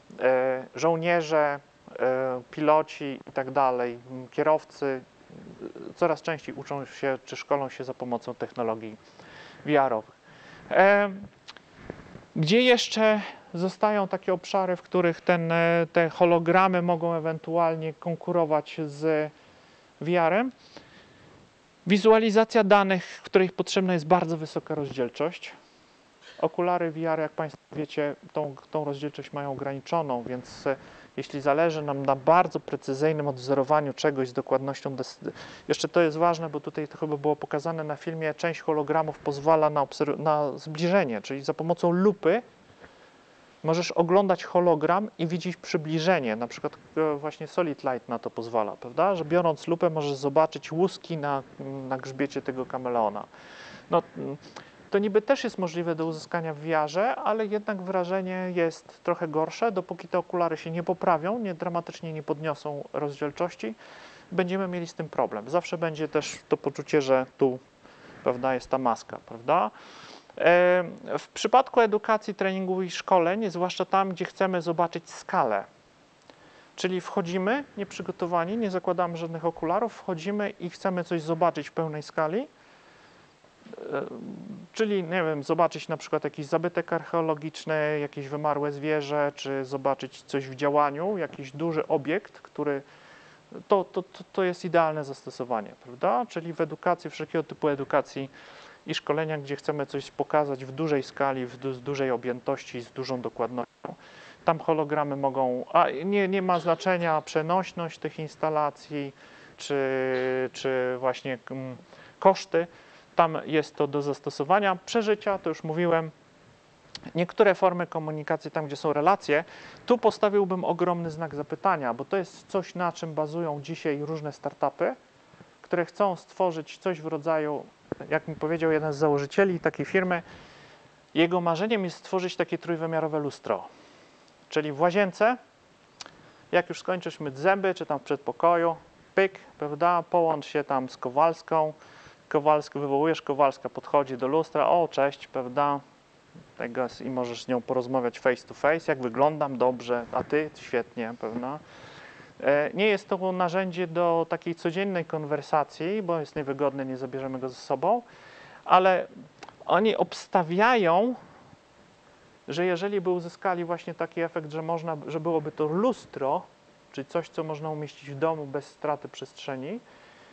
żołnierze, piloci i tak dalej, kierowcy coraz częściej uczą się czy szkolą się za pomocą technologii VR-owych. Gdzie jeszcze zostają takie obszary, w których te hologramy mogą ewentualnie konkurować z VR-em? Wizualizacja danych, w której potrzebna jest bardzo wysoka rozdzielczość. Okulary VR, jak Państwo wiecie, tą rozdzielczość mają ograniczoną, więc jeśli zależy nam na bardzo precyzyjnym odwzorowaniu czegoś z dokładnością, jeszcze to jest ważne, bo tutaj to chyba było pokazane na filmie, część hologramów pozwala na zbliżenie, czyli za pomocą lupy możesz oglądać hologram i widzieć przybliżenie, na przykład właśnie Solid Light na to pozwala, prawda, że biorąc lupę możesz zobaczyć łuski na grzbiecie tego kameleona. No, to niby też jest możliwe do uzyskania w VR-ze, ale jednak wrażenie jest trochę gorsze. Dopóki te okulary się nie poprawią, dramatycznie nie podniosą rozdzielczości, będziemy mieli z tym problem. Zawsze będzie też to poczucie, że tu, prawda, jest ta maska, prawda? W przypadku edukacji, treningu i szkoleń, zwłaszcza tam, gdzie chcemy zobaczyć skalę, czyli wchodzimy nieprzygotowani, nie zakładamy żadnych okularów, wchodzimy i chcemy coś zobaczyć w pełnej skali, czyli, nie wiem, zobaczyć na przykład jakiś zabytek archeologiczny, jakieś wymarłe zwierzę, czy zobaczyć coś w działaniu, jakiś duży obiekt, który to jest idealne zastosowanie, prawda? Czyli w edukacji, wszelkiego typu edukacji i szkolenia, gdzie chcemy coś pokazać w dużej skali, z dużej objętości, z dużą dokładnością. Tam hologramy mogą, nie ma znaczenia przenośność tych instalacji, czy właśnie koszty. Tam jest to do zastosowania. Przeżycia, to już mówiłem, niektóre formy komunikacji, tam gdzie są relacje, tu postawiłbym ogromny znak zapytania, bo to jest coś, na czym bazują dzisiaj różne startupy, które chcą stworzyć coś w rodzaju, jak mi powiedział jeden z założycieli takiej firmy, jego marzeniem jest stworzyć takie trójwymiarowe lustro. Czyli w łazience, jak już skończysz myć zęby, czy tam w przedpokoju, pyk, prawda, połącz się tam z Kowalską, wywołujesz, Kowalska podchodzi do lustra, o cześć, prawda, i możesz z nią porozmawiać face to face, jak wyglądam, dobrze, a ty, świetnie, prawda. Nie jest to narzędzie do takiej codziennej konwersacji, bo jest niewygodne, nie zabierzemy go ze sobą, ale oni obstawiają, że jeżeli by uzyskali właśnie taki efekt, że byłoby to lustro, czyli coś, co można umieścić w domu bez straty przestrzeni,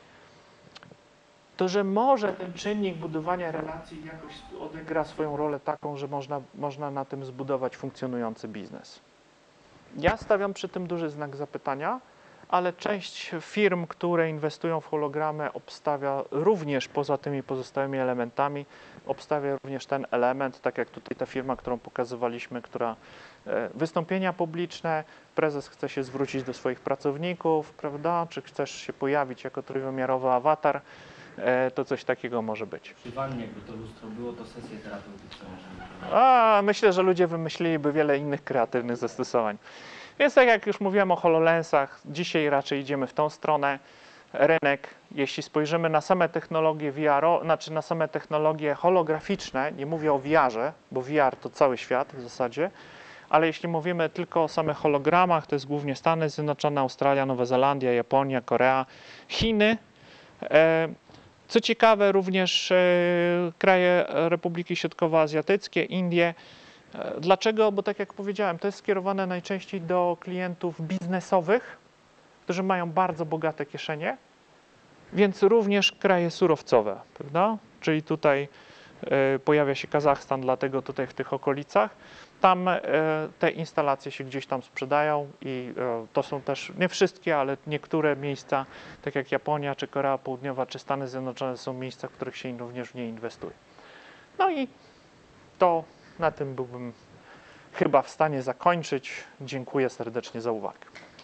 to że może ten czynnik budowania relacji jakoś odegra swoją rolę taką, że można na tym zbudować funkcjonujący biznes. Ja stawiam przy tym duży znak zapytania, ale część firm, które inwestują w hologramy, obstawia również poza tymi pozostałymi elementami, obstawia również ten element, tak jak tutaj ta firma, którą pokazywaliśmy, która wystąpienia publiczne, prezes chce się zwrócić do swoich pracowników, prawda, czy chcesz się pojawić jako trójwymiarowy awatar, to coś takiego może być. Przy wannie, jakby to lustro było, to sesje terapeutyczne może. Myślę, że ludzie wymyśliliby wiele innych kreatywnych zastosowań. Więc tak jak już mówiłem o HoloLensach, dzisiaj raczej idziemy w tą stronę. Rynek, jeśli spojrzymy na same technologie VR, znaczy na same technologie holograficzne, nie mówię o VR-ze, bo VR to cały świat w zasadzie, ale jeśli mówimy tylko o samych hologramach, to jest głównie Stany Zjednoczone, Australia, Nowa Zelandia, Japonia, Korea, Chiny. Co ciekawe, również kraje Republiki Środkowoazjatyckie, Indie. Dlaczego? Bo tak jak powiedziałem, to jest skierowane najczęściej do klientów biznesowych, którzy mają bardzo bogate kieszenie, więc również kraje surowcowe, prawda? Czyli tutaj pojawia się Kazachstan, dlatego tutaj w tych okolicach. Tam te instalacje się gdzieś tam sprzedają i to są też, nie wszystkie, ale niektóre miejsca, tak jak Japonia, czy Korea Południowa, czy Stany Zjednoczone są miejsca, w których się również w nie inwestuje. No i to na tym byłbym chyba w stanie zakończyć. Dziękuję serdecznie za uwagę.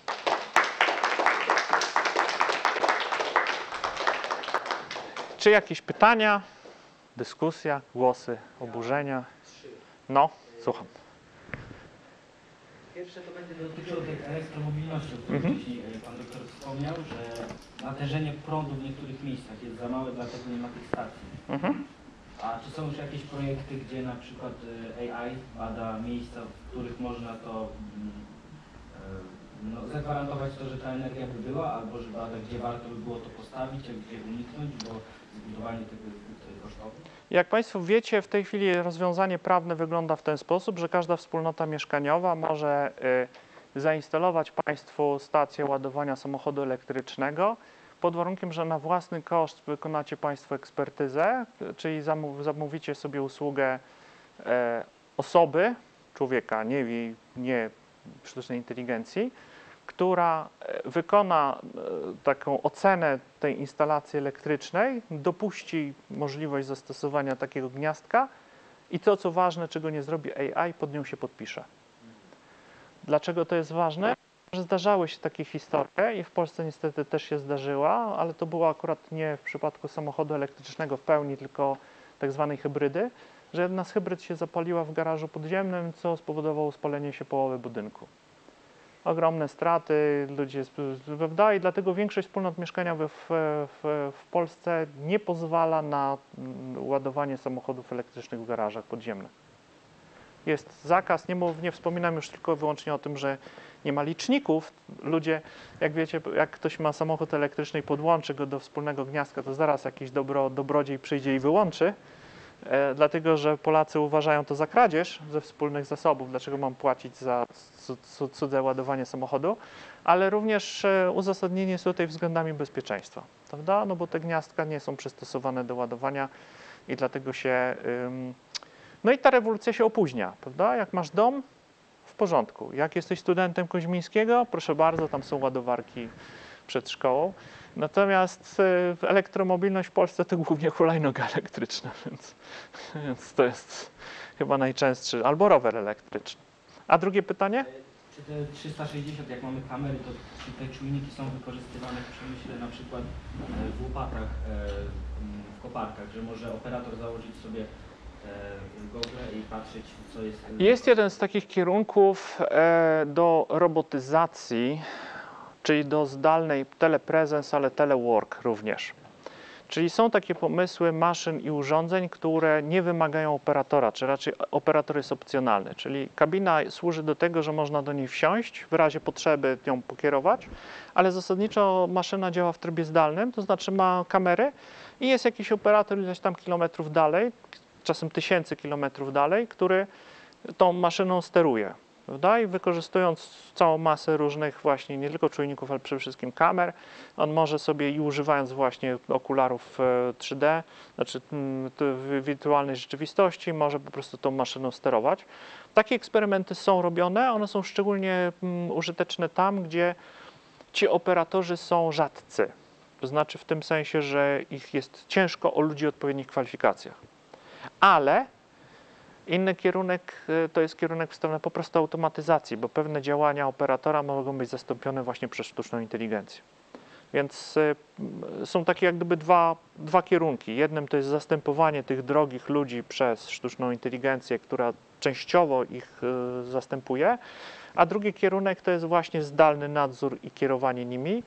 Czy jakieś pytania, dyskusja, głosy, oburzenia? No, słucham. Pierwsze to będzie dotyczyło tej elektromobilności, o której wcześniej pan doktor wspomniał, że natężenie prądu w niektórych miejscach jest za małe, dlatego nie ma tych stacji. A czy są już jakieś projekty, gdzie na przykład AI bada miejsca, w których można to zagwarantować to, że ta energia by była, albo że bada, gdzie warto by było to postawić, a gdzie uniknąć, bo zbudowanie tego jest zbyt kosztowne? Jak Państwo wiecie, w tej chwili rozwiązanie prawne wygląda w ten sposób, że każda wspólnota mieszkaniowa może zainstalować Państwu stację ładowania samochodu elektrycznego pod warunkiem, że na własny koszt wykonacie Państwo ekspertyzę, czyli zamówicie sobie usługę osoby, człowieka, nie sztucznej inteligencji, która wykona taką ocenę tej instalacji elektrycznej, dopuści możliwość zastosowania takiego gniazdka i to, co ważne, czego nie zrobi AI, pod nią się podpisze. Dlaczego to jest ważne? Że zdarzały się takie historie i w Polsce niestety też się zdarzyła, ale to było akurat nie w przypadku samochodu elektrycznego w pełni, tylko tak zwanej hybrydy, że jedna z hybryd się zapaliła w garażu podziemnym, co spowodowało spalenie się połowy budynku. Ogromne straty, ludzie, prawda? I dlatego większość wspólnot mieszkaniowych w Polsce nie pozwala na ładowanie samochodów elektrycznych w garażach podziemnych. Jest zakaz, nie wspominam już tylko wyłącznie o tym, że nie ma liczników. Ludzie, jak wiecie, jak ktoś ma samochód elektryczny i podłączy go do wspólnego gniazdka, to zaraz jakiś dobrodziej przyjdzie i wyłączy. Dlatego, że Polacy uważają to za kradzież ze wspólnych zasobów, dlaczego mam płacić za cudze ładowanie samochodu, ale również uzasadnienie jest tutaj względami bezpieczeństwa, prawda? No bo te gniazdka nie są przystosowane do ładowania i dlatego się... No i ta rewolucja się opóźnia, prawda? Jak masz dom, w porządku. Jak jesteś studentem Koźmińskiego, proszę bardzo, tam są ładowarki przed szkołą. Natomiast elektromobilność w Polsce to głównie hulajnoga elektryczna, więc to jest chyba najczęstszy, albo rower elektryczny. A drugie pytanie? Czy te 360, jak mamy kamery, to czy te czujniki są wykorzystywane w przemyśle, na przykład w łopatach, w koparkach, że może operator założyć sobie gogle i patrzeć, co jest... Jest jeden z takich kierunków do robotyzacji, czyli do zdalnej telepresence, ale telework również. Czyli są takie pomysły maszyn i urządzeń, które nie wymagają operatora, czy raczej operator jest opcjonalny. Czyli kabina służy do tego, że można do niej wsiąść, w razie potrzeby ją pokierować, ale zasadniczo maszyna działa w trybie zdalnym, to znaczy ma kamery i jest jakiś operator ileś tam kilometrów dalej, czasem tysięcy kilometrów dalej, który tą maszyną steruje. Prawda? I wykorzystując całą masę różnych właśnie nie tylko czujników, ale przede wszystkim kamer, on może sobie i używając właśnie okularów 3D, znaczy wirtualnej rzeczywistości, może po prostu tą maszyną sterować. Takie eksperymenty są robione, one są szczególnie użyteczne tam, gdzie ci operatorzy są rzadcy. To znaczy w tym sensie, że ich jest ciężko o ludzi o odpowiednich kwalifikacjach. Ale inny kierunek to jest kierunek w stronę po prostu automatyzacji, bo pewne działania operatora mogą być zastąpione właśnie przez sztuczną inteligencję. Więc są takie jak gdyby dwa kierunki. Jednym to jest zastępowanie tych drogich ludzi przez sztuczną inteligencję, która częściowo ich zastępuje, a drugi kierunek to jest właśnie zdalny nadzór i kierowanie nimi.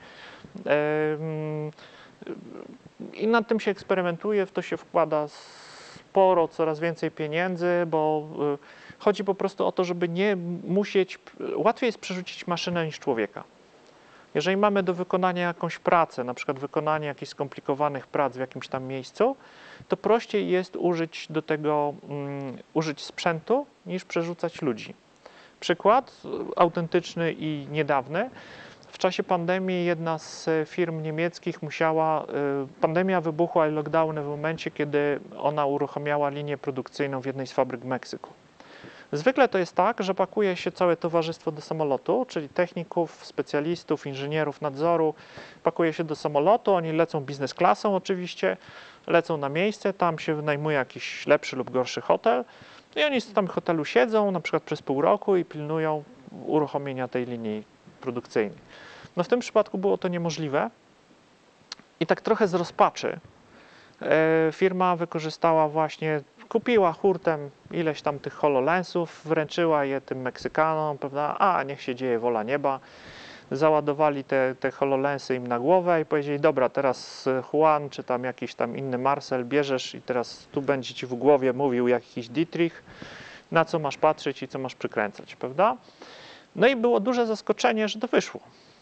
I nad tym się eksperymentuje, w to się wkłada sporo, coraz więcej pieniędzy, bo chodzi po prostu o to, żeby nie musieć, łatwiej jest przerzucić maszynę niż człowieka. Jeżeli mamy do wykonania jakąś pracę, na przykład wykonanie jakichś skomplikowanych prac w jakimś tam miejscu, to prościej jest użyć do tego, użyć sprzętu niż przerzucać ludzi. Przykład autentyczny i niedawny. W czasie pandemii jedna z firm niemieckich pandemia wybuchła i lockdowny w momencie, kiedy ona uruchamiała linię produkcyjną w jednej z fabryk w Meksyku. Zwykle to jest tak, że pakuje się całe towarzystwo do samolotu, czyli techników, specjalistów, inżynierów nadzoru, pakuje się do samolotu, oni lecą biznes klasą oczywiście, lecą na miejsce, tam się wynajmuje jakiś lepszy lub gorszy hotel i oni tam w hotelu siedzą na przykład przez pół roku i pilnują uruchomienia tej linii produkcyjnej. No w tym przypadku było to niemożliwe i tak trochę z rozpaczy firma wykorzystała właśnie, kupiła hurtem ileś tam tych HoloLensów, wręczyła je tym Meksykanom, prawda, a niech się dzieje wola nieba. Załadowali te HoloLensy im na głowę i powiedzieli, dobra, teraz Juan czy tam jakiś tam inny Marcel bierzesz i teraz tu będzie ci w głowie mówił jakiś Dietrich, na co masz patrzeć i co masz przykręcać, prawda? No i było duże zaskoczenie, że to wyszło,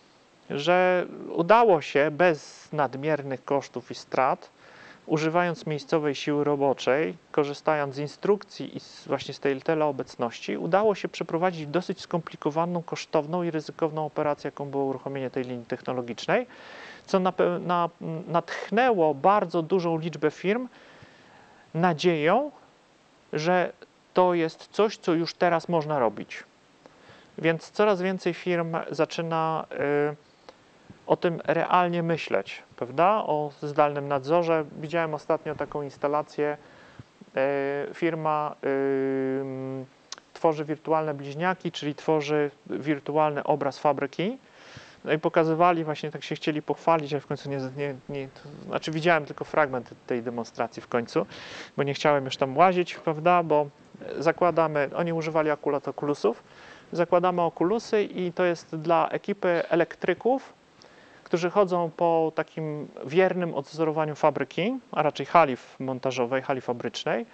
że udało się bez nadmiernych kosztów i strat, używając miejscowej siły roboczej, korzystając z instrukcji i właśnie z tej teleobecności, udało się przeprowadzić dosyć skomplikowaną, kosztowną i ryzykowną operację, jaką było uruchomienie tej linii technologicznej, co natchnęło bardzo dużą liczbę firm nadzieją, że to jest coś, co już teraz można robić. Więc coraz więcej firm zaczyna o tym realnie myśleć, prawda? O zdalnym nadzorze. Widziałem ostatnio taką instalację. Firma tworzy wirtualne bliźniaki, czyli tworzy wirtualny obraz fabryki. No i pokazywali, właśnie tak się chcieli pochwalić, ale w końcu znaczy widziałem tylko fragment tej demonstracji w końcu, bo nie chciałem już tam łazić, prawda? Bo zakładamy, oni używali akurat okulusów, zakładamy okulusy i to jest dla ekipy elektryków, którzy chodzą po takim wiernym odzorowaniu fabryki, a raczej hali montażowej, hali fabrycznej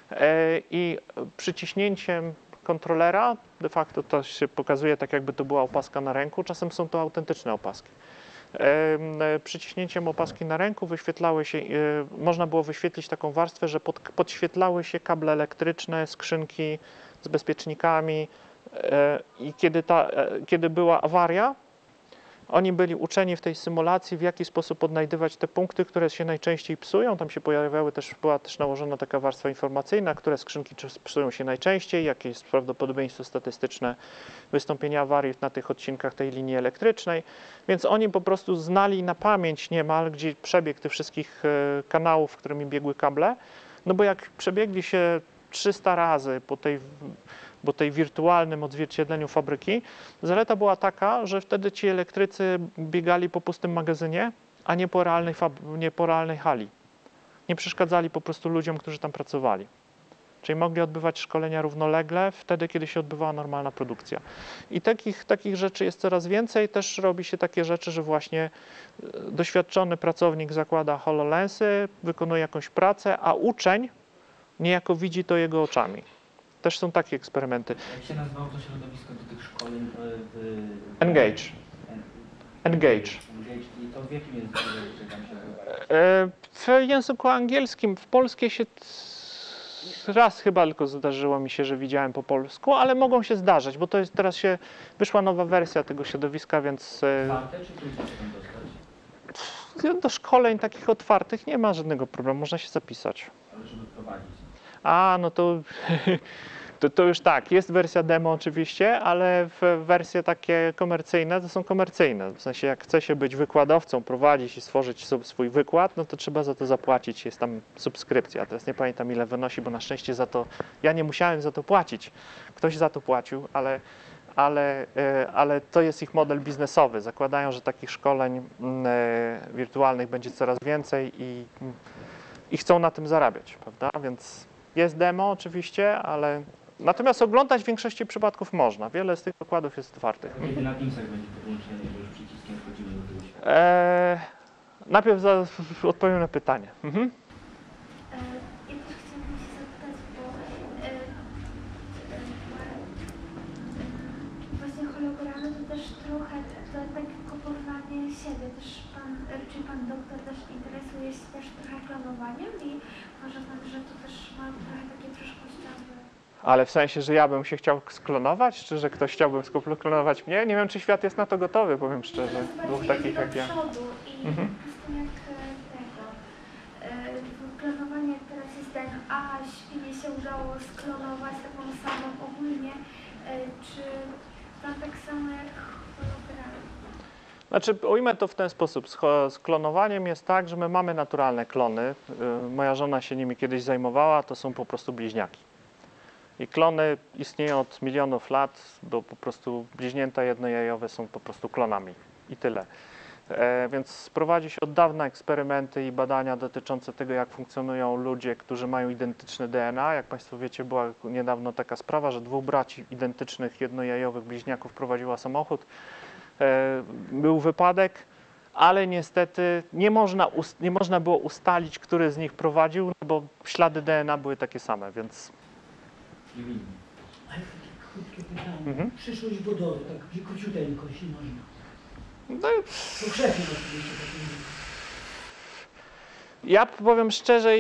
i przyciśnięciem kontrolera, de facto to się pokazuje tak, jakby to była opaska na ręku, czasem są to autentyczne opaski. Przyciśnięciem opaski na ręku wyświetlały się, można było wyświetlić taką warstwę, że podświetlały się kable elektryczne, skrzynki z bezpiecznikami i kiedy była awaria, oni byli uczeni w tej symulacji, w jaki sposób odnajdywać te punkty, które się najczęściej psują. Tam się była też nałożona taka warstwa informacyjna, które skrzynki psują się najczęściej, jakie jest prawdopodobieństwo statystyczne wystąpienia awarii na tych odcinkach tej linii elektrycznej. Więc oni po prostu znali na pamięć niemal, gdzie przebieg tych wszystkich kanałów, którymi biegły kable. No bo jak przebiegli się 300 razy po tej bo tej wirtualnym odzwierciedleniu fabryki. Zaleta była taka, że wtedy ci elektrycy biegali po pustym magazynie, a nie po realnej hali. Nie przeszkadzali po prostu ludziom, którzy tam pracowali. Czyli mogli odbywać szkolenia równolegle wtedy, kiedy się odbywała normalna produkcja. I takich rzeczy jest coraz więcej. Też robi się takie rzeczy, że właśnie doświadczony pracownik zakłada HoloLensy, wykonuje jakąś pracę, a uczeń niejako widzi to jego oczami. Też są takie eksperymenty. Jak się nazywało to środowisko do tych szkoleń? Engage. Engage. I to w jakim języku tam się odbywa? W języku angielskim, w polskie się raz chyba tylko zdarzyło mi się, że widziałem po polsku, ale mogą się zdarzać, bo to jest teraz wyszła nowa wersja tego środowiska, więc Otwarte czy trudno się tam dostać? do szkoleń takich otwartych nie ma żadnego problemu, można się zapisać. Ale żeby prowadzić. A, no to już tak, jest wersja demo oczywiście, ale wersje takie komercyjne to są komercyjne. W sensie jak chce się być wykładowcą, prowadzić i stworzyć swój wykład, no to trzeba za to zapłacić, jest tam subskrypcja. Teraz nie pamiętam ile wynosi, bo na szczęście ja nie musiałem za to płacić. Ktoś za to płacił, ale to jest ich model biznesowy. Zakładają, że takich szkoleń wirtualnych będzie coraz więcej i chcą na tym zarabiać, prawda? Więc jest demo oczywiście, ale natomiast oglądać w większości przypadków można. Wiele z tych wykładów jest otwartych. Kiedy na Teamsach będzie podłączenie, że już przyciskiem wchodzimy do tego świata? Najpierw odpowiem na pytanie. Mhm. Ja też chciałabym się zapytać, bo właśnie hologramy to też trochę takiego porównanie siebie. Też czy pan doktor też interesuje się też trochę klonowaniem i może pan, że to też ma trochę takie przyszłościowe. Ale w sensie, że ja bym się chciał sklonować, czy że ktoś chciałby sklonować mnie? Nie wiem, czy świat jest na to gotowy, powiem szczerze. Dwóch takich jak ja. I po prostu jak tego klonowanie teraz jest tak, a świnie się udało sklonować taką samą ogólnie, czy tam tak samo jak hologramy? Znaczy, ujmę to w ten sposób. Z klonowaniem jest tak, że my mamy naturalne klony. Moja żona się nimi kiedyś zajmowała, to są po prostu bliźniaki. I klony istnieją od milionów lat, bo po prostu bliźnięta jednojajowe są po prostu klonami i tyle. Więc prowadzi się od dawna eksperymenty i badania dotyczące tego, jak funkcjonują ludzie, którzy mają identyczne DNA. Jak Państwo wiecie, była niedawno taka sprawa, że dwóch braci identycznych jednojajowych bliźniaków prowadziła samochód. Był wypadek, ale niestety nie można było ustalić, który z nich prowadził, no bo ślady DNA były takie same, więc... Ale takie krótkie pytanie. Przyszłość wodoru, tak króciuteńko, jeśli można. No, Powszechnie oczywiście. ja powiem szczerze,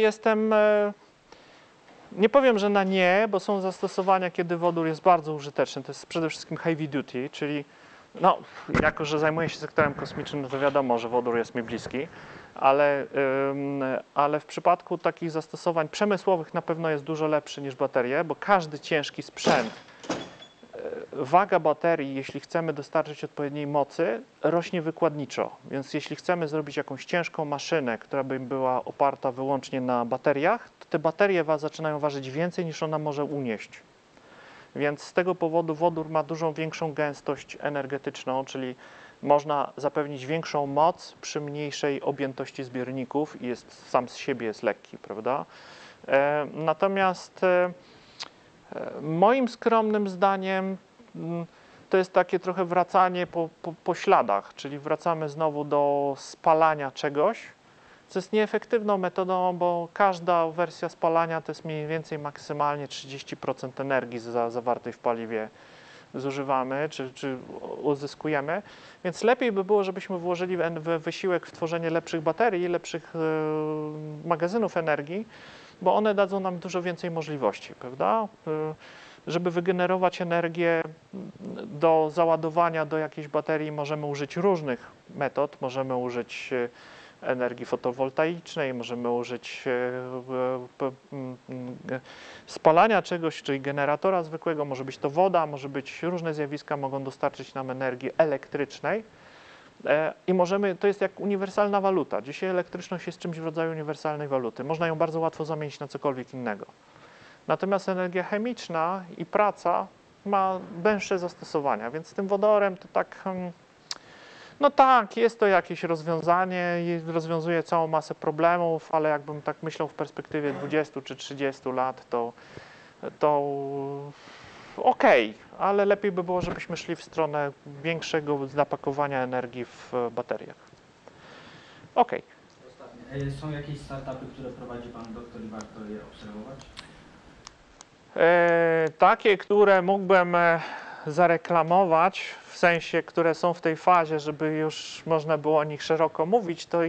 nie powiem, że na nie, bo są zastosowania, kiedy wodór jest bardzo użyteczny. To jest przede wszystkim heavy duty, czyli no, jako że zajmuję się sektorem kosmicznym, no to wiadomo, że wodór jest mi bliski, ale w przypadku takich zastosowań przemysłowych na pewno jest dużo lepszy niż baterie, bo każdy ciężki sprzęt, waga baterii, jeśli chcemy dostarczyć odpowiedniej mocy, rośnie wykładniczo. Więc jeśli chcemy zrobić jakąś ciężką maszynę, która by była oparta wyłącznie na bateriach, to te baterie zaczynają ważyć więcej niż ona może unieść. Więc z tego powodu wodór ma dużo większą gęstość energetyczną, czyli można zapewnić większą moc przy mniejszej objętości zbiorników i sam z siebie jest lekki, prawda? Natomiast moim skromnym zdaniem to jest takie trochę wracanie po śladach, czyli wracamy znowu do spalania czegoś, co jest nieefektywną metodą, bo każda wersja spalania to jest mniej więcej maksymalnie 30% energii zawartej w paliwie zużywamy, czy uzyskujemy, więc lepiej by było, żebyśmy włożyli wysiłek w tworzenie lepszych baterii, lepszych magazynów energii, bo one dadzą nam dużo więcej możliwości, prawda? Żeby wygenerować energię do załadowania do jakiejś baterii, możemy użyć różnych metod. Możemy użyć energii fotowoltaicznej, możemy użyć spalania czegoś, czyli generatora zwykłego, może być to woda, może być różne zjawiska, mogą dostarczyć nam energii elektrycznej. I to jest jak uniwersalna waluta. Dzisiaj elektryczność jest czymś w rodzaju uniwersalnej waluty. Można ją bardzo łatwo zamienić na cokolwiek innego. Natomiast energia chemiczna i praca ma węższe zastosowania, więc z tym wodorem to tak, no tak, jest to jakieś rozwiązanie i rozwiązuje całą masę problemów, ale jakbym tak myślał w perspektywie 20 czy 30 lat, to okej, ale lepiej by było, żebyśmy szli w stronę większego zapakowania energii w bateriach. Okej. Ostatnie. Są jakieś startupy, które prowadzi Pan doktor i warto je obserwować? Takie, które mógłbym zareklamować, w sensie, które są w tej fazie, żeby już można było o nich szeroko mówić, to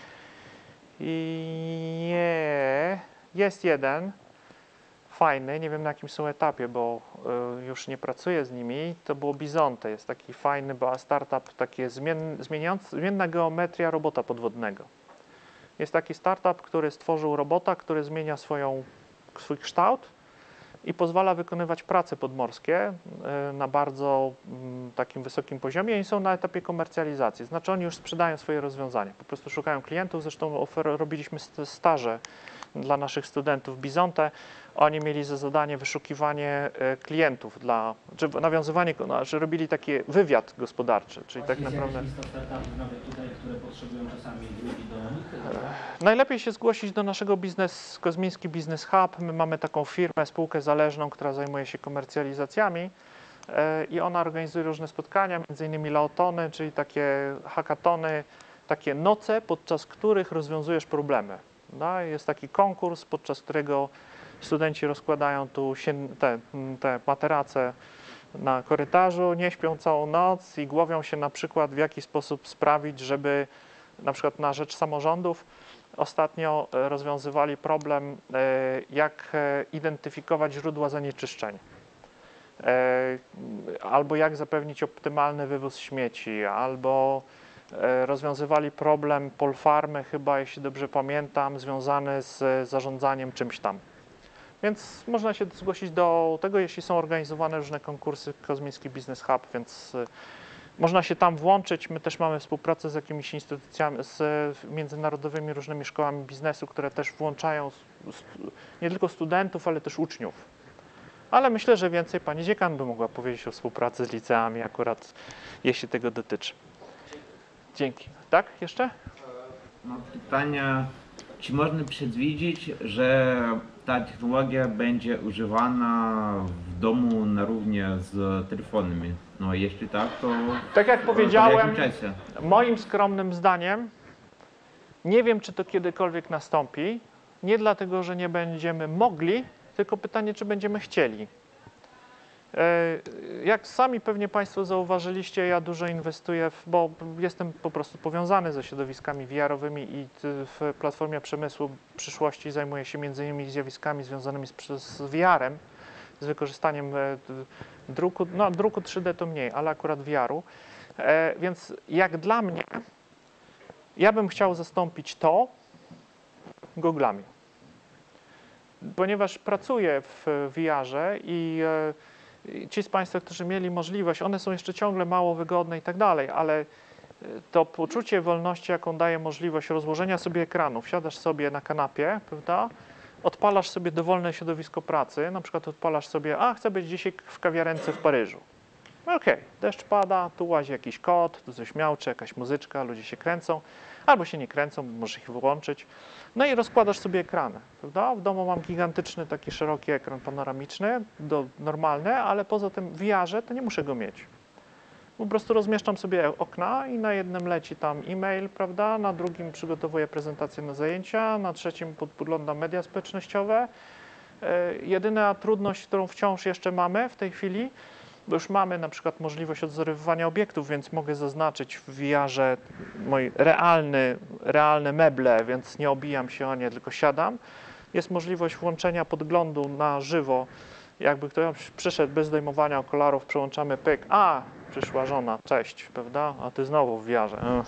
nie. Jest jeden fajny, nie wiem na jakim są etapie, bo już nie pracuję z nimi, to było Bizonte, jest taki fajny startup, takie zmienna geometria robota podwodnego. Jest taki startup, który stworzył robota, który zmienia swój kształt i pozwala wykonywać prace podmorskie na bardzo takim wysokim poziomie i są na etapie komercjalizacji. Znaczy oni już sprzedają swoje rozwiązania, po prostu szukają klientów, zresztą robiliśmy staże dla naszych studentów Bizonte. Oni mieli za zadanie wyszukiwanie klientów, czy nawiązywanie, że robili taki wywiad gospodarczy, czyli tak naprawdę... Jest lista startupów nawet tutaj, które potrzebują czasami ludzi do nich? Najlepiej się zgłosić do naszego Kozmiński Business Hub. My mamy taką firmę, spółkę zależną, która zajmuje się komercjalizacjami i ona organizuje różne spotkania, między innymi laotony, czyli takie hackatony, takie noce, podczas których rozwiązujesz problemy. No, jest taki konkurs, podczas którego studenci rozkładają tu te materace na korytarzu, nie śpią całą noc i głowią się na przykład, w jaki sposób sprawić, żeby na przykład na rzecz samorządów ostatnio rozwiązywali problem, jak identyfikować źródła zanieczyszczeń, albo jak zapewnić optymalny wywóz śmieci, albo rozwiązywali problem Polfarmy, chyba, jeśli dobrze pamiętam, związany z zarządzaniem czymś tam. Więc można się zgłosić do tego, jeśli są organizowane różne konkursy Kozmiński Business Hub, więc można się tam włączyć. My też mamy współpracę z jakimiś instytucjami, z międzynarodowymi różnymi szkołami biznesu, które też włączają nie tylko studentów, ale też uczniów. Ale myślę, że więcej pani dziekan by mogła powiedzieć o współpracy z liceami akurat, jeśli tego dotyczy. Dzięki. Tak? Jeszcze? Mam pytanie, czy można przewidzieć, że ta technologia będzie używana w domu na równi z telefonami? No jeśli tak, to tak jak powiedziałem, w jakim czasie? Moim skromnym zdaniem nie wiem, czy to kiedykolwiek nastąpi. Nie dlatego, że nie będziemy mogli, tylko pytanie, czy będziemy chcieli. Jak sami pewnie Państwo zauważyliście, ja dużo inwestuję, bo jestem po prostu powiązany ze środowiskami VR-owymi i w Platformie Przemysłu przyszłości zajmuję się m.in. zjawiskami związanymi z VR-em, z wykorzystaniem druku, no druku 3D to mniej, ale akurat VR-u. Więc jak dla mnie, ja bym chciał zastąpić to goglami. Ponieważ pracuję w VR-ze i ci z Państwa, którzy mieli możliwość, one są jeszcze ciągle mało wygodne i tak dalej, ale to poczucie wolności, jaką daje możliwość rozłożenia sobie ekranu, wsiadasz sobie na kanapie, prawda? Odpalasz sobie dowolne środowisko pracy, na przykład odpalasz sobie, chcę być dzisiaj w kawiarence w Paryżu. Okej, deszcz pada, tu łazi jakiś kot, tu coś miauczy, jakaś muzyczka, ludzie się kręcą, albo się nie kręcą, możesz ich wyłączyć. No i rozkładasz sobie ekrany, prawda? W domu mam gigantyczny, taki szeroki ekran panoramiczny, normalny, ale poza tym w VR-ze to nie muszę go mieć. Po prostu rozmieszczam sobie okna i na jednym leci tam e-mail, prawda? Na drugim przygotowuję prezentację na zajęcia, na trzecim podglądam media społecznościowe. Jedyna trudność, którą wciąż jeszcze mamy w tej chwili, bo już mamy na przykład możliwość odwzorowywania obiektów, więc mogę zaznaczyć w VR-ze moje realne meble, więc nie obijam się o nie, tylko siadam. Jest możliwość włączenia podglądu na żywo. Jakby ktoś przyszedł bez zdejmowania okularów, przełączamy pyk. Przyszła żona, cześć, prawda? A ty znowu w VR-ze.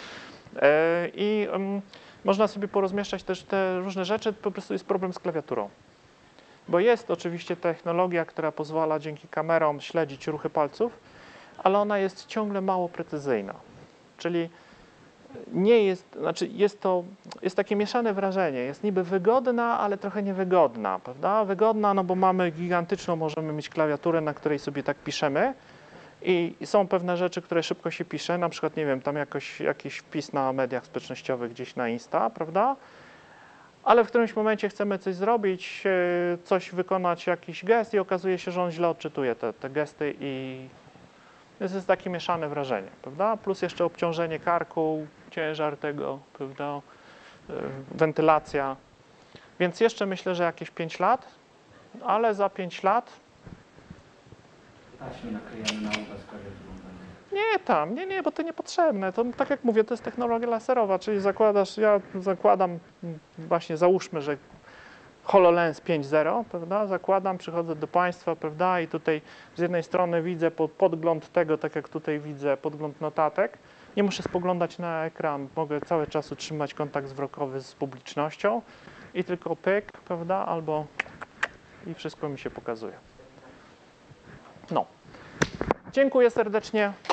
Można sobie porozmieszczać też te różne rzeczy, po prostu jest problem z klawiaturą. Bo jest oczywiście technologia, która pozwala dzięki kamerom śledzić ruchy palców, ale ona jest ciągle mało precyzyjna. Czyli nie jest, znaczy jest takie mieszane wrażenie, jest niby wygodna, ale trochę niewygodna, prawda? Wygodna, no bo mamy gigantyczną, możemy mieć klawiaturę, na której sobie tak piszemy i są pewne rzeczy, które szybko się pisze, na przykład, nie wiem, tam jakiś wpis na mediach społecznościowych gdzieś na Insta, prawda? Ale w którymś momencie chcemy coś zrobić, coś wykonać, jakiś gest i okazuje się, że on źle odczytuje te gesty i jest takie mieszane wrażenie, prawda? Plus jeszcze obciążenie karku, ciężar tego, prawda? Wentylacja. Więc jeszcze myślę, że jakieś 5 lat, ale za 5 lat Taśmy naklejamy na obraz klawiaturą. nie, bo to niepotrzebne. To tak jak mówię, to jest technologia laserowa, czyli ja zakładam, właśnie załóżmy, że HoloLens 5.0, prawda? Zakładam, przychodzę do Państwa, prawda? I tutaj z jednej strony widzę podgląd tego, tak jak tutaj widzę podgląd notatek. Nie muszę spoglądać na ekran, mogę cały czas utrzymać kontakt wzrokowy z publicznością i tylko pyk, prawda? Albo i wszystko mi się pokazuje. No. Dziękuję serdecznie.